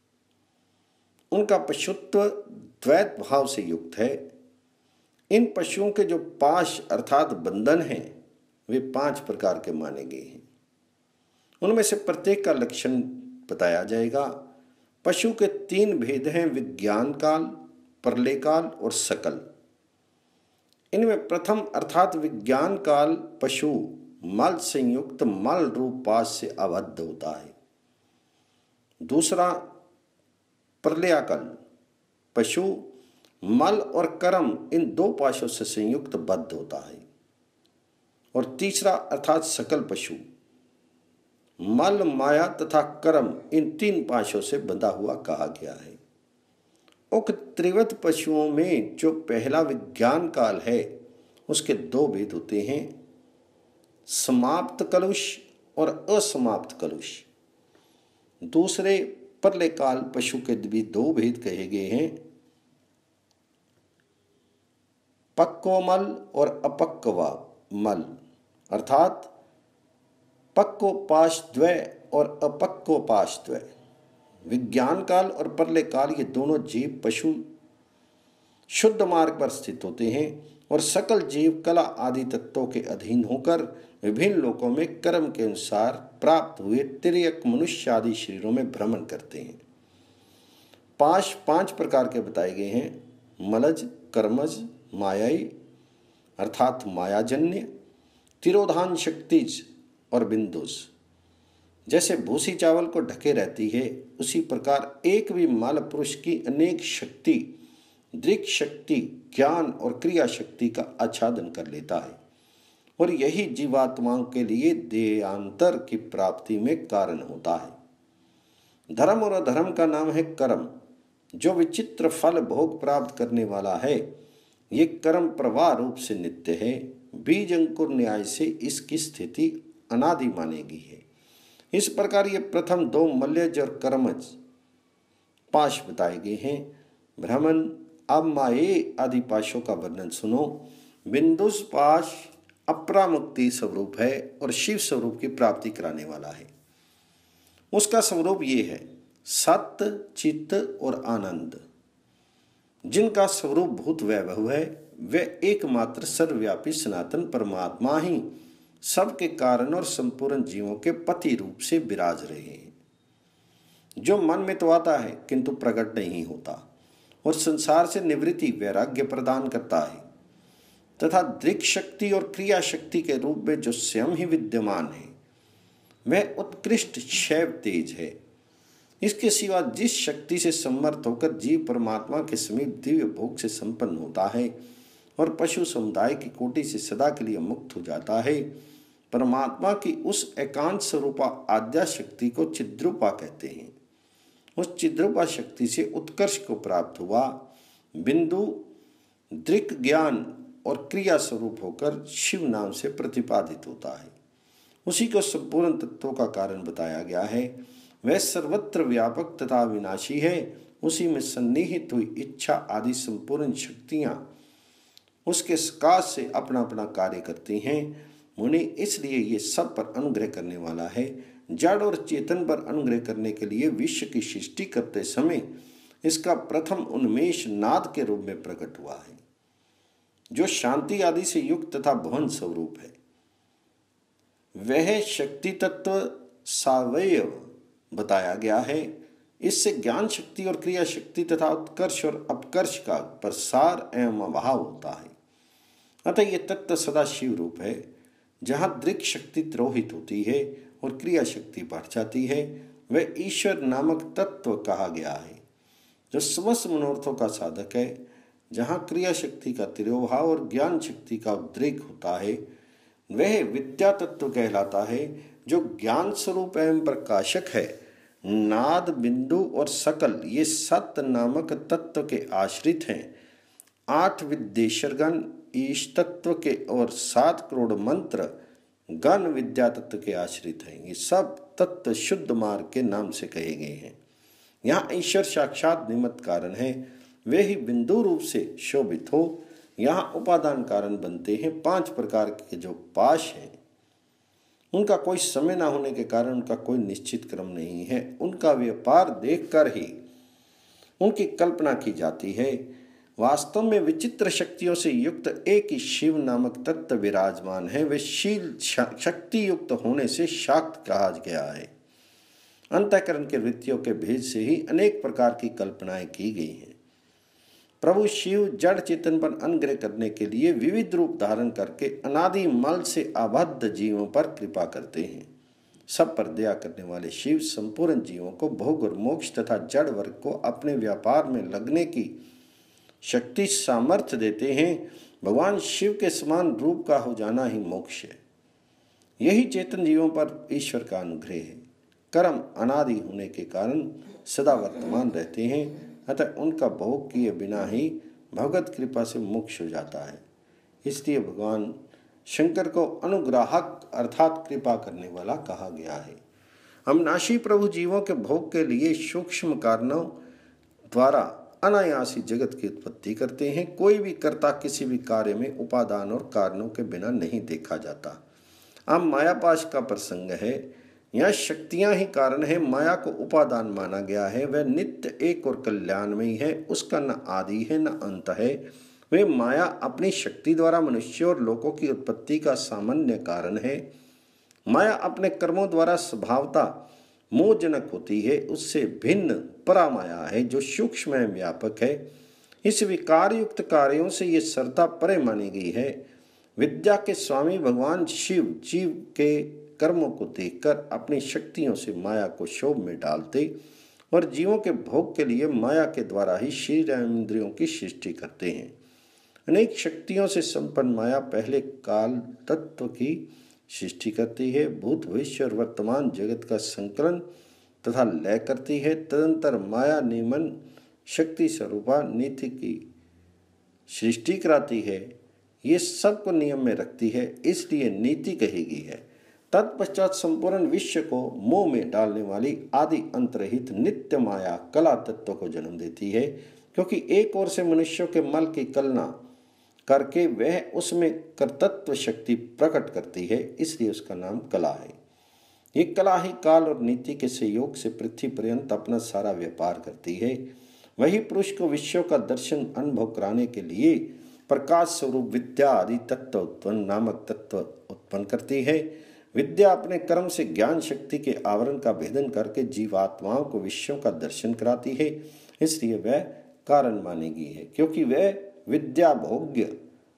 Speaker 1: उनका पशुत्व द्वैत भाव से युक्त है। इन पशुओं के जो पाश अर्थात बंधन हैं वे पांच प्रकार के माने गए हैं। उनमें से प्रत्येक का लक्षण बताया जाएगा। पशु के तीन भेद हैं, विज्ञान काल, प्रलय काल और सकल। इनमें प्रथम अर्थात विज्ञान काल पशु मल संयुक्त मल रूप पाश से आबद्ध होता है। दूसरा प्रलयाकल पशु मल और कर्म इन दो पाशों से संयुक्त बद्ध होता है। और तीसरा अर्थात सकल पशु मल, माया तथा कर्म इन तीन पाशों से बंधा हुआ कहा गया है। उक्त त्रिवत पशुओं में जो पहला विज्ञान काल है उसके दो भेद होते हैं, समाप्त कलुष और असमाप्त कलुष। दूसरे प्रलय काल पशु के भी दो भेद कहे गए हैं, पक्को मल और अपक्वा मल, अर्थात पक्कोपाशद्वय और अपक्कोपाशद्वय। विज्ञान काल और प्रलय काल ये दोनों जीव पशु शुद्ध मार्ग पर स्थित होते हैं और सकल जीव कला आदि तत्वों के अधीन होकर विभिन्न लोकों में कर्म के अनुसार प्राप्त हुए तिर्यक मनुष्य आदि शरीरों में भ्रमण करते हैं। पाश पांच प्रकार के बताए गए हैं, मलज, कर्मज, मायाई अर्थात मायाजन्य, तिरोधान शक्तिज और बिंदुज। जैसे भूसी चावल को ढके रहती है उसी प्रकार एक भी माल पुरुष की अनेक शक्ति, दृक् शक्ति, ज्ञान और क्रिया शक्ति का आच्छादन कर लेता है और यही जीवात्माओं के लिए देहांतर की प्राप्ति में कारण होता है। धर्म और अधर्म का नाम है कर्म, जो विचित्र फल भोग प्राप्त करने वाला है। ये कर्म प्रवाह रूप से नित्य है। बीज अंकुर न्याय से इसकी स्थिति अनादि मानेगी है। इस प्रकार ये प्रथम दो मल्यज और कर्मज पाश बताए गए हैं। भ्रमण, अब माये आदि पाशों का वर्णन सुनो। बिंदुस पाश अपरामुक्ति स्वरूप है और शिव स्वरूप की प्राप्ति कराने वाला है। उसका स्वरूप ये है, सत्य, चित्त और आनंद। जिनका स्वरूप भूत वैभव है वे एकमात्र सर्वव्यापी सनातन परमात्मा ही सबके कारण और संपूर्ण जीवों के पति रूप से विराज रहे हैं, जो मन में तो आता है किंतु प्रकट नहीं होता और संसार से निवृत्ति वैराग्य प्रदान करता है। तथा दृक् शक्ति और क्रिया शक्ति के रूप में जो स्वयं ही विद्यमान है, वह उत्कृष्ट शैव तेज है। इसके सिवा जिस शक्ति से समर्थ होकर जीव परमात्मा के समीप दिव्य भोग से संपन्न होता है और पशु समुदाय की कोटि से सदा के लिए मुक्त हो जाता है, परमात्मा की उस एकांत स्वरूपा आद्या शक्ति को चिद्रूपा कहते हैं। उस चिद्रूपा शक्ति से उत्कर्ष को प्राप्त हुआ बिंदु दृक् ज्ञान और क्रिया स्वरूप होकर शिव नाम से प्रतिपादित होता है। उसी को संपूर्ण तत्वों का कारण बताया गया है। वह सर्वत्र व्यापक तथा विनाशी है। उसी में सन्निहित हुई इच्छा आदि संपूर्ण शक्तियां उसके सकाश से अपना अपना कार्य करती हैं। मुनि इसलिए ये सब पर अनुग्रह करने वाला है। जड़ और चेतन पर अनुग्रह करने के लिए विश्व की सृष्टि करते समय इसका प्रथम उन्मेष नाद के रूप में प्रकट हुआ है, जो शांति आदि से युक्त तथा भुवन स्वरूप है। वह शक्ति तत्व सावयव बताया गया है। इससे ज्ञान शक्ति और क्रिया शक्ति तथा उत्कर्ष और अपकर्ष का प्रसार एवं अभाव होता है। अतः यह तत्व सदा शिव रूप है। जहाँ दृक् शक्ति तिरोहित होती है और क्रिया शक्ति बढ़ जाती है, वह ईश्वर नामक तत्व कहा गया है, जो समस्त मनोरथों का साधक है। जहाँ क्रिया शक्ति का तिरोभाव और ज्ञान शक्ति का उद्रेक होता है, वह विद्या तत्व कहलाता है, जो ज्ञान स्वरूप एवं प्रकाशक है। नाद, बिंदु और सकल ये सत्य नामक तत्व के आश्रित हैं। आठ विद्येश्वरगण ईश तत्व के और सात करोड़ मंत्र गण विद्या तत्व के आश्रित हैं। ये सब तत्व शुद्ध मार्ग के नाम से कहे गए हैं। यहाँ ईश्वर साक्षात निमित्त कारण है। वे ही बिंदु रूप से शोभित हो। यहाँ उपादान कारण बनते हैं। पांच प्रकार के जो पाश हैं, उनका कोई समय न होने के कारण उनका कोई निश्चित क्रम नहीं है। उनका व्यापार देखकर ही उनकी कल्पना की जाती है। वास्तव में विचित्र शक्तियों से युक्त एक ही शिव नामक तत्व विराजमान है। वे शील शक्ति युक्त होने से शाक्त कहा गया है। अंतःकरण के वृत्तियों के भेद से ही अनेक प्रकार की कल्पनाएं की गई हैं। प्रभु शिव जड़ चेतन पर अनुग्रह करने के लिए विविध रूप धारण करके अनादि मल से आबद्ध जीवों पर कृपा करते हैं। सब पर दया करने वाले शिव संपूर्ण जीवों को भोग और मोक्ष तथा जड़ वर्ग को अपने व्यापार में लगने की शक्ति सामर्थ्य देते हैं। भगवान शिव के समान रूप का हो जाना ही मोक्ष है। यही चेतन जीवों पर ईश्वर का अनुग्रह है। कर्म अनादि होने के कारण सदा वर्तमान रहते हैं, अतः उनका भोग किए बिना ही भगवत कृपा से मोक्ष हो जाता है। इसलिए भगवान शंकर को अनुग्राहक अर्थात कृपा करने वाला कहा गया है। अविनाशी प्रभु जीवों के भोग के लिए सूक्ष्म कारणों द्वारा अनायासी जगत की उत्पत्ति करते हैं। कोई भी कर्ता किसी भी कार्य में उपादान और कारणों के बिना नहीं देखा जाता। अब मायापाश का प्रसंग है। यह शक्तियां ही कारण है। माया को उपादान माना गया है। वह नित्य एक और कल्याणमयी है। उसका न आदि है न अंत है। वे माया अपनी शक्ति द्वारा मनुष्य और लोकों की उत्पत्ति का सामान्य कारण है। माया अपने कर्मों द्वारा स्वभावता मोहजनक होती है। उससे भिन्न परामाया है, जो सूक्ष्म एवं व्यापक है। इस विकार युक्त कार्यों से ये सरता परे मानी गई है। विद्या के स्वामी भगवान शिव जीव के कर्मों को देखकर अपनी शक्तियों से माया को क्षोभ में डालते और जीवों के भोग के लिए माया के द्वारा ही शरीर एवं इंद्रियों की सृष्टि करते हैं। अनेक शक्तियों से संपन्न माया पहले काल तत्व की सृष्टि करती है। भूत भविष्य और वर्तमान जगत का संकलन तथा लय करती है। तदंतर माया नियमन शक्ति स्वरूपा नीति की सृष्टि कराती है। ये सब को नियम में रखती है, इसलिए नीति कही गई है। तत्पश्चात संपूर्ण विश्व को मोह में डालने वाली आदि अंतरहित नित्य माया कला तत्व को जन्म देती है, क्योंकि एक ओर से मनुष्यों के मल की कलना करके वह उसमें कर्तृत्व शक्ति प्रकट करती है, इसलिए उसका नाम कला है। ये कला ही काल और नीति के सहयोग से पृथ्वी पर्यंत अपना सारा व्यापार करती है। वही पुरुष को विश्व का दर्शन अनुभव कराने के लिए प्रकाश स्वरूप विद्या आदि तत्व उत्पन्न नामक तत्व उत्पन्न करती है। विद्या अपने कर्म से ज्ञान शक्ति के आवरण का भेदन करके जीवात्माओं को विश्व का दर्शन कराती है, इसलिए वह कारण मानी गई है, क्योंकि वह विद्या भोग्य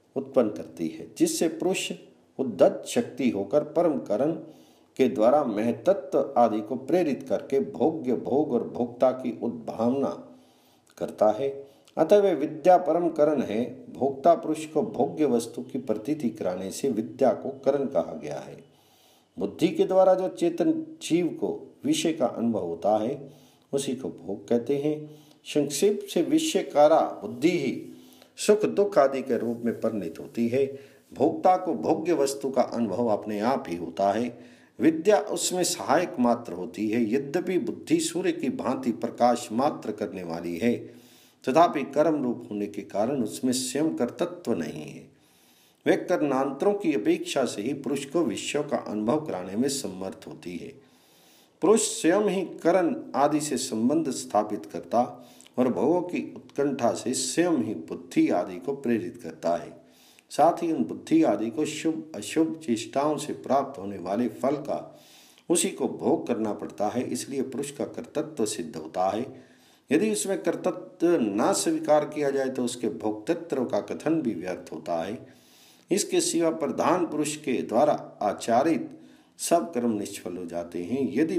Speaker 1: उत्पन्न करती है, जिससे पुरुष उद्धत शक्ति होकर परम करण के द्वारा महतत्व आदि को प्रेरित करके भोग्य भोग और भोक्ता की उद्भावना करता है। अतः वे विद्या परम करण है। भोक्ता पुरुष को भोग्य वस्तु की प्रतीति कराने से विद्या को करण कहा गया है। बुद्धि के द्वारा जो चेतन जीव को विषय का अनुभव होता है उसी को भोग कहते हैं। संक्षेप से विषयकारा बुद्धि ही सुख दुख आदि के रूप में परिणित होती है। भोक्ता को भोग्य वस्तु का अनुभव अपने आप ही होता है, विद्या उसमें सहायक मात्र होती है। यद्यपि बुद्धि सूर्य की भांति प्रकाश मात्र करने वाली है, तथापि कर्म रूप होने के कारण उसमें स्वयं कर्तृत्व नहीं है। वे कर्णांतरों की अपेक्षा से ही पुरुष को विषयों का अनुभव कराने में समर्थ होती है। पुरुष स्वयं ही करण आदि से संबंध स्थापित करता और भोगों की उत्कंठा से स्वयं ही बुद्धि आदि को प्रेरित करता है। साथ ही उन बुद्धि आदि को शुभ अशुभ चेष्टाओं से प्राप्त होने वाले फल का उसी को भोग करना पड़ता है। इसलिए पुरुष का कर्तृत्व सिद्ध होता है। यदि उसमें कर्तृत्व न स्वीकार किया जाए तो उसके भोक्तृत्व का कथन भी व्यर्थ होता है। इसके सिवा प्रधान पुरुष के द्वारा आचारित सब कर्म निष्फल हो जाते हैं। यदि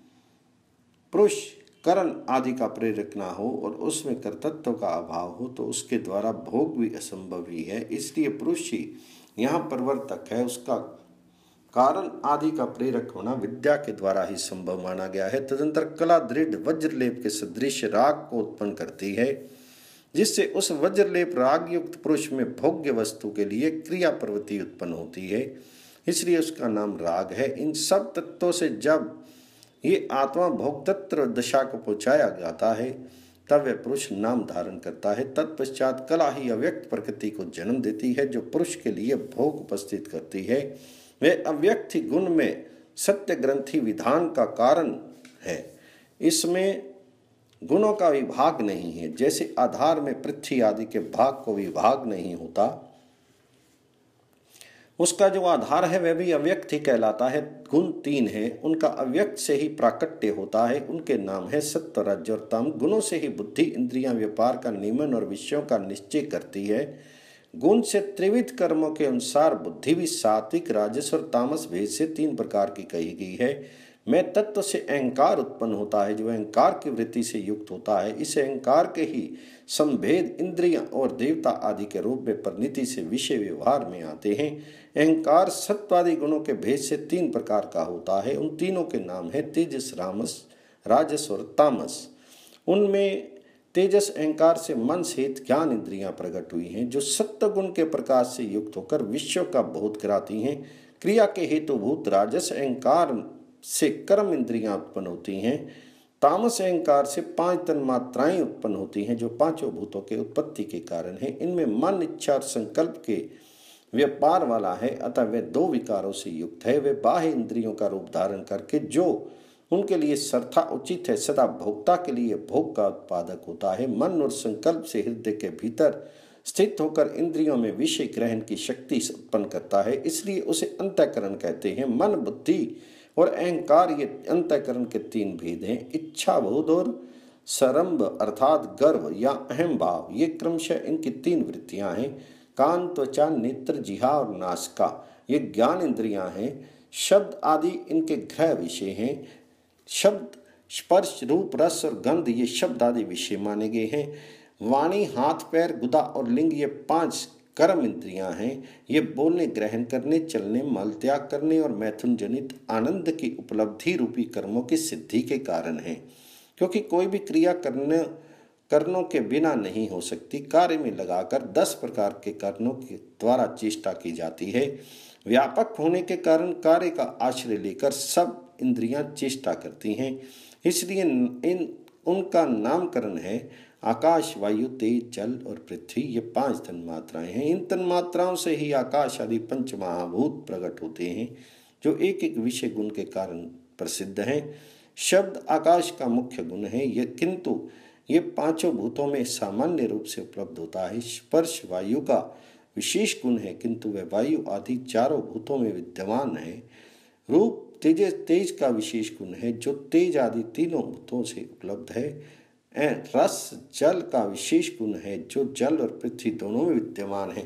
Speaker 1: पुरुष करण आदि का प्रेरक ना हो और उसमें कर्तृत्व का अभाव हो तो उसके द्वारा भोग भी असंभव ही है। इसलिए पुरुष ही यहाँ प्रवर्तक है। उसका कारण आदि का प्रेरक होना विद्या के द्वारा ही संभव माना गया है। तदंतर कला दृढ़ वज्रलेप के सदृश राग को उत्पन्न करती है, जिससे उस वज्रलेप राग युक्त पुरुष में भोग्य वस्तु के लिए क्रिया प्रवृत्ति उत्पन्न होती है, इसलिए उसका नाम राग है। इन सब तत्वों से जब ये आत्मा भोक्तृत्व दशा को पहुंचाया जाता है तब वह पुरुष नाम धारण करता है। तत्पश्चात कला ही अव्यक्त प्रकृति को जन्म देती है, जो पुरुष के लिए भोग उपस्थित करती है। वह अव्यक्त ही गुण में सत्य ग्रंथि विधान का कारण है। इसमें गुणों का विभाग नहीं है। जैसे आधार में पृथ्वी आदि के भाग को विभाग नहीं होता, उसका जो आधार है वह भी अव्यक्त ही कहलाता है। गुण तीन है, उनका अव्यक्त से ही प्राकट्य होता है। उनके नाम है सत्व रज और तम। गुणों से ही बुद्धि इंद्रियां व्यापार का नियमन और विषयों का निश्चय करती है। गुण से त्रिविध कर्मों के अनुसार बुद्धि भी सात्विक राजस और तामस भेद से तीन प्रकार की कही गई है। मैं तत्व से अहंकार उत्पन्न होता है, जो अहंकार की वृत्ति से युक्त होता है। इस अहंकार के ही संभेद इंद्रियां और देवता आदि के रूप में परिणति से विषय व्यवहार में आते हैं। अहंकार सत्वादि गुणों के भेद से तीन प्रकार का होता है। उन तीनों के नाम है तेजस, रामस, राजस और तामस। उनमें तेजस अहंकार से मन सहित ज्ञान इंद्रियां प्रकट हुई हैं, जो सत्य गुण के प्रकाश से युक्त होकर विश्व का बोध कराती हैं। क्रिया के हेतुभूत राजस अहंकार से कर्म इंद्रियां उत्पन्न होती हैं। तामस अहंकार से पांच तन्मात्राएं उत्पन्न होती हैं, जो पांचों भूतों के उत्पत्ति के कारण हैं। इनमें मन, इच्छा और संकल्प के व्यापार वाला है, अतः वे दो विकारों से युक्त है। वे बाह्य इंद्रियों का रूप धारण करके जो उनके लिए सर्था उचित है सदा भोक्ता के लिए भोग का उत्पादक होता है। मन और संकल्प से हृदय के भीतर स्थित होकर इंद्रियों में विषय ग्रहण की शक्ति उत्पन्न करता है, इसलिए उसे अंतःकरण कहते हैं। मन, बुद्धि और अहंकार ये अंतःकरण के तीन भेद हैं। इच्छा बोध और सरंभ अर्थात गर्व या अहम भाव, ये क्रमशः इनकी तीन वृत्तियां हैं। कान, त्वचा, नेत्र, जिह्वा और नासिका ये ज्ञान इंद्रियां हैं। शब्द आदि इनके ग्रह विषय हैं। शब्द, स्पर्श, रूप, रस और गंध ये शब्द आदि विषय माने गए हैं। वाणी, हाथ, पैर, गुदा और लिंग ये पांच कर्म इंद्रियां हैं। ये बोलने, ग्रहण करने, चलने, मल त्याग करने और मैथुन जनित आनंद की उपलब्धि रूपी कर्मों की सिद्धि के कारण हैं। क्योंकि कोई भी क्रिया करने कर्णों के बिना नहीं हो सकती। कार्य में लगाकर दस प्रकार के कर्णों के द्वारा चेष्टा की जाती है। व्यापक होने के कारण कार्य का आश्रय लेकर सब इंद्रियां चेष्टा करती हैं, इसलिए इन उनका नामकरण है आकाश, वायु, तेज, जल और पृथ्वी। ये पांच तन्मात्राएं हैं। इन तन्मात्राओं से ही आकाश आदि पंच महाभूत प्रकट होते हैं, जो एक एक विषय गुण के कारण प्रसिद्ध हैं। शब्द आकाश का मुख्य गुण है, ये किंतु ये पांचों भूतों में सामान्य रूप से उपलब्ध होता है। स्पर्श वायु का विशेष गुण है, किंतु वह वायु आदि चारों भूतों में विद्यमान है। रूप तेज तेज का विशेष गुण है, जो तेज आदि तीनों भूतों से उपलब्ध है। रस जल का विशेष गुण है, जो जल और पृथ्वी दोनों में विद्यमान है।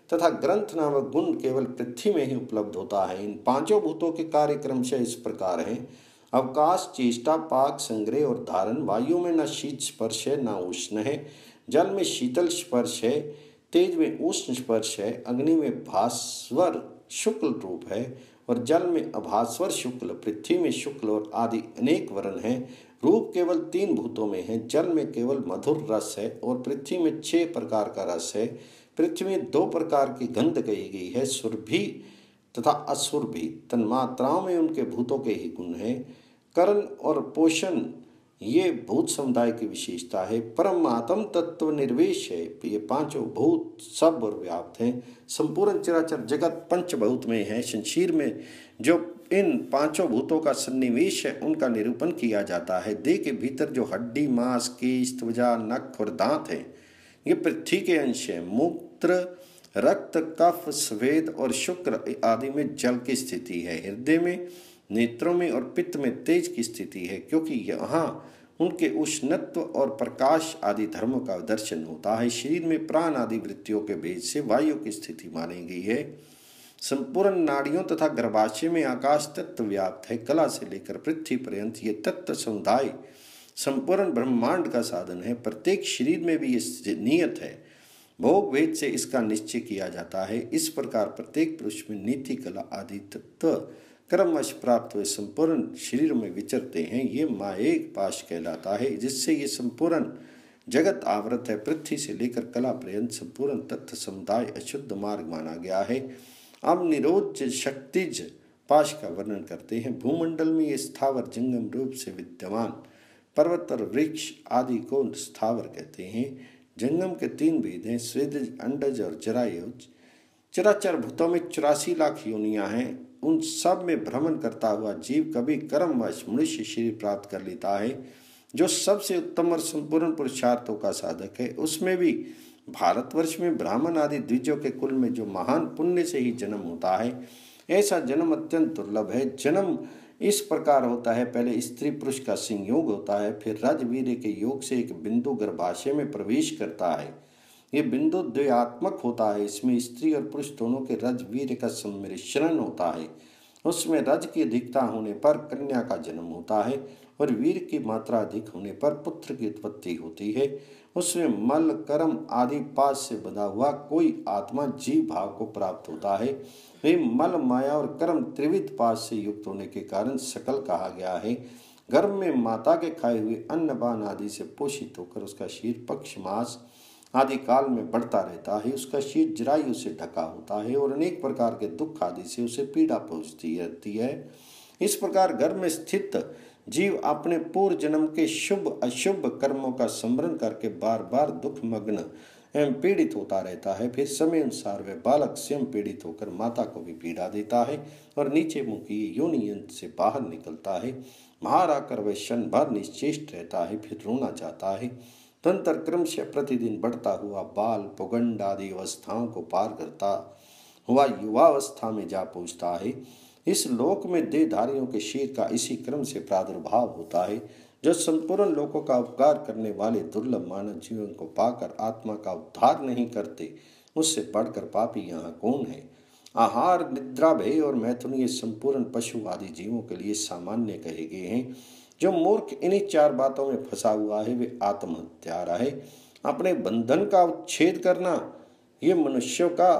Speaker 1: तथा ग्रंथ नामक गुण केवल पृथ्वी में ही उपलब्ध होता है। इन पांचों भूतों के कार्यक्रम से इस प्रकार हैं। अवकाश, चेष्टा, पाक, संग्रह और धारण। वायु में न शीत स्पर्श है न उष्ण है, जल में शीतल स्पर्श है, तेज में उष्ण स्पर्श है, अग्नि में भास्वर शुक्ल रूप है और जल में अभास्वर शुक्ल, पृथ्वी में शुक्ल और आदि अनेक वर्ण हैं। रूप केवल तीन भूतों में है, जल में केवल मधुर रस है और पृथ्वी में छह प्रकार का रस है। पृथ्वी में दो प्रकार की गंध कही गई है, सुरभि तथा असुरभि। तन्मात्राओं में उनके भूतों के ही गुण हैं। करण और पोषण ये भूत समुदाय की विशेषता है। परमात्म तत्व निर्वेश है, ये पांचों भूत सब और व्याप्त हैं। संपूर्ण चराचर जगत पंचभूत में है। शमशीर में जो इन पांचों भूतों का सन्निवेश है उनका निरूपण किया जाता है। देह के भीतर जो हड्डी, मांस, केश, त्वचा, नख और दांत है ये पृथ्वी के अंश हैं। मूत्र, रक्त, कफ, स्वेद और शुक्र आदि में जल की स्थिति है। हृदय में, नेत्रों में और पित्त में तेज की स्थिति है, क्योंकि यहाँ उनके उष्णत्व और प्रकाश आदि धर्मों का दर्शन होता है। शरीर में प्राण आदि वृत्तियों के भेद से वायु की स्थिति मानी गई है। संपूर्ण नाड़ियों तथा गर्भाशय में आकाश तत्व व्याप्त है। कला से लेकर पृथ्वी पर्यंत ये तत्व समुदाय संपूर्ण ब्रह्मांड का साधन है। प्रत्येक शरीर में भी ये नियत है। भोग वेद से इसका निश्चय किया जाता है। इस प्रकार प्रत्येक पुरुष में नीति, कला आदि तत्व कर्मवश प्राप्त हुए संपूर्ण शरीर में विचरते हैं। ये माएक पाश कहलाता है, जिससे ये संपूर्ण जगत आवृत है। पृथ्वी से लेकर कला पर्यंत संपूर्ण तत्व समुदाय अशुद्ध मार्ग माना गया है। अब निरोध शक्तिज पाश का वर्णन करते हैं। भूमंडल में ये स्थावर जंगम रूप से विद्यमान पर्वत और वृक्ष आदि को स्थावर कहते हैं। जंगम के तीन भेद हैं, स्वेदज, अंडज और जरायुज। चराचर भूतों में चौरासी लाख योनियां हैं। उन सब में भ्रमण करता हुआ जीव कभी कर्मवश मनुष्य शरीर प्राप्त कर लेता है, जो सबसे उत्तम और संपूर्ण पुरुषार्थों का साधक है। उसमें भी भारतवर्ष में ब्राह्मण आदि द्विजों के कुल में जो महान पुण्य से ही जन्म होता है, ऐसा जन्म अत्यंत दुर्लभ है। जन्म इस प्रकार होता है, पहले स्त्री पुरुष का संयोग होता है, फिर रजवीर्य के योग से एक बिंदु गर्भाशय में प्रवेश करता है। ये बिंदु द्वयात्मक होता है। इसमें स्त्री और पुरुष दोनों के रजवीर्य का सम्मिश्रण होता है। उसमें रज की अधिकता होने पर कन्या का जन्म होता है और वीर की मात्रा अधिक होने पर पुत्र की उत्पत्ति होती है। उसमें मल, कर्म आदि पास से बंधा हुआ कोई आत्मा जीव भाव को प्राप्त होता है। वे मल, माया और कर्म त्रिविध पास से युक्त होने के कारण सकल कहा गया है। गर्भ में माता के खाए हुए अन्नपान आदि से पोषित होकर उसका शरीर पक्ष मास आदि काल में बढ़ता रहता है। उसका शरीर जरायु से ढका होता है और अनेक प्रकार के दुख आदि से उसे पीड़ा पहुंचती रहती है। इस प्रकार गर्भ में स्थित जीव अपने पूर्व जन्म के शुभ अशुभ कर्मों का स्मरण करके बार बार दुख मग्न एवं पीड़ित होता रहता है। फिर समय अनुसार वह बालक स्वयं पीड़ित होकर माता को भी पीड़ा देता है और नीचे मुखी योनि यंत्र से बाहर निकलता है। बाहर आकर वह क्षण भर निश्चेष्ट रहता है, फिर रोना चाहता है। तंत्र क्रमशः प्रतिदिन बढ़ता हुआ बाल, पुगंड आदि अवस्थाओं को पार करता हुआ युवावस्था में जा पहुँचता है। इस लोक में देहधारियों के शरीर का इसी क्रम से प्रादुर्भाव होता है। जो संपूर्ण लोकों का उपकार करने वाले दुर्लभ मानव जीवन को पाकर आत्मा का उद्धार नहीं करते, उससे बढ़कर पापी यहाँ कौन है। आहार, निद्रा, भय और मैथुन ये संपूर्ण पशु आदि जीवों के लिए सामान्य कहे गए हैं। जो मूर्ख इन्हीं चार बातों में फंसा हुआ है वे आत्महत्यारा है। अपने बंधन का उच्छेद करना ये मनुष्यों का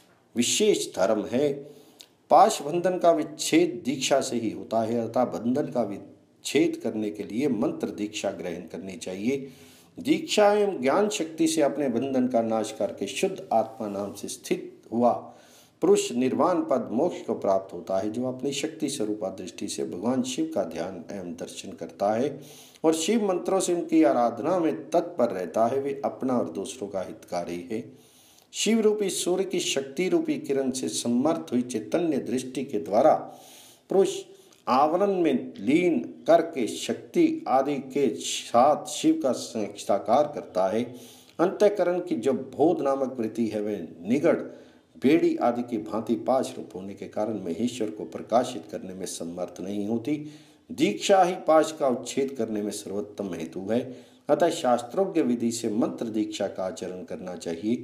Speaker 1: विशेष धर्म है। पाश बंधन का विच्छेद दीक्षा से ही होता है, अतः बंधन का विच्छेद करने के लिए मंत्र दीक्षा ग्रहण करनी चाहिए। दीक्षा एवं ज्ञान शक्ति से अपने बंधन का नाश करके शुद्ध आत्मा नाम से स्थित हुआ पुरुष निर्वाण पद मोक्ष को प्राप्त होता है। जो अपनी शक्ति स्वरूपा दृष्टि से भगवान शिव का ध्यान एवं दर्शन करता है और शिव मंत्रों से उनकी आराधना में तत्पर रहता है, वे अपना और दूसरों का हितकारी है। शिव रूपी सूर्य की शक्ति रूपी किरण से समर्थ हुई चैतन्य दृष्टि के द्वारा पुरुष आवरण में लीन करके शक्ति आदि के साथ शिव का साक्षात्कार करता है। अंतःकरण की जो बोध नामक वृत्ति है वह निगड़ बेड़ी आदि की भांति पाश रूप होने के कारण महेश्वर को प्रकाशित करने में समर्थ नहीं होती। दीक्षा ही पाश का उच्छेद करने में सर्वोत्तम हेतु है। अतः शास्त्रोक्त विधि से मंत्र दीक्षा का आचरण करना चाहिए।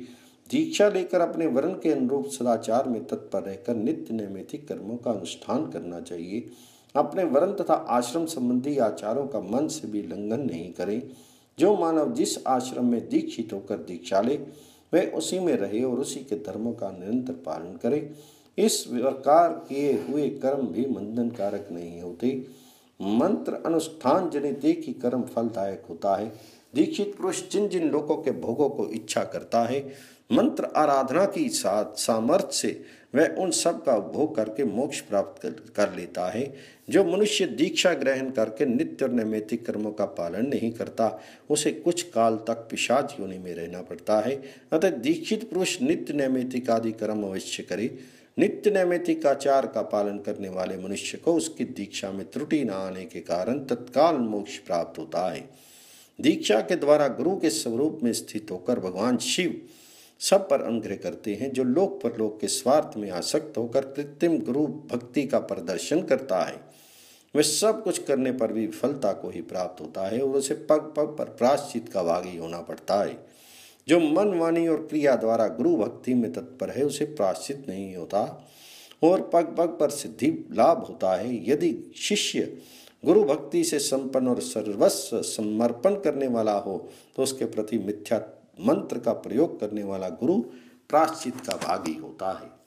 Speaker 1: दीक्षा लेकर अपने वर्ण के अनुरूप सदाचार में तत्पर रहकर नित्य नैमित्तिक कर्मों का अनुष्ठान करना चाहिए। अपने वर्ण तथा आश्रम संबंधी आचारों का मन से भी उल्लंघन नहीं करें। जो मानव जिस आश्रम में दीक्षित होकर दीक्षा ले वह उसी में रहे और उसी के धर्मों का निरंतर पालन करे। इस प्रकार किए हुए कर्म भी बंधन कारक नहीं होते। मंत्र अनुष्ठान जनित एक ही कर्म फलदायक होता है। दीक्षित पुरुष जिन जिन लोगों के भोगों को इच्छा करता है, मंत्र आराधना की साथ सामर्थ्य से वह उन सब का उपभोग करके मोक्ष प्राप्त कर, कर लेता है। जो मनुष्य दीक्षा ग्रहण करके नित्य और नैमित्तिक कर्मों का पालन नहीं करता उसे कुछ काल तक पिशाच योनि में रहना पड़ता है। अतः दीक्षित पुरुष नित्य नैमित्तिक आदि कर्म अवश्य करे। नित्य नैमित्तिक आचार का पालन करने वाले मनुष्य को उसकी दीक्षा में त्रुटि न आने के कारण तत्काल मोक्ष प्राप्त होता है। दीक्षा के द्वारा गुरु के स्वरूप में स्थित होकर भगवान शिव सब पर अनुग्रह करते हैं। जो लोक परलोक के स्वार्थ में आसक्त होकर कृत्रिम गुरु भक्ति का प्रदर्शन करता है वह सब कुछ करने पर भी विफलता को ही प्राप्त होता है और उसे पग पग पर प्रायश्चित का भागी होना पड़ता है। जो मन वाणी और क्रिया द्वारा गुरु भक्ति में तत्पर है उसे प्रायश्चित नहीं होता और पग पग पर सिद्धि लाभ होता है। यदि शिष्य गुरु भक्ति से संपन्न और सर्वस्व समर्पण करने वाला हो तो उसके प्रति मिथ्या मंत्र का प्रयोग करने वाला गुरु प्रायश्चित का भागी होता है।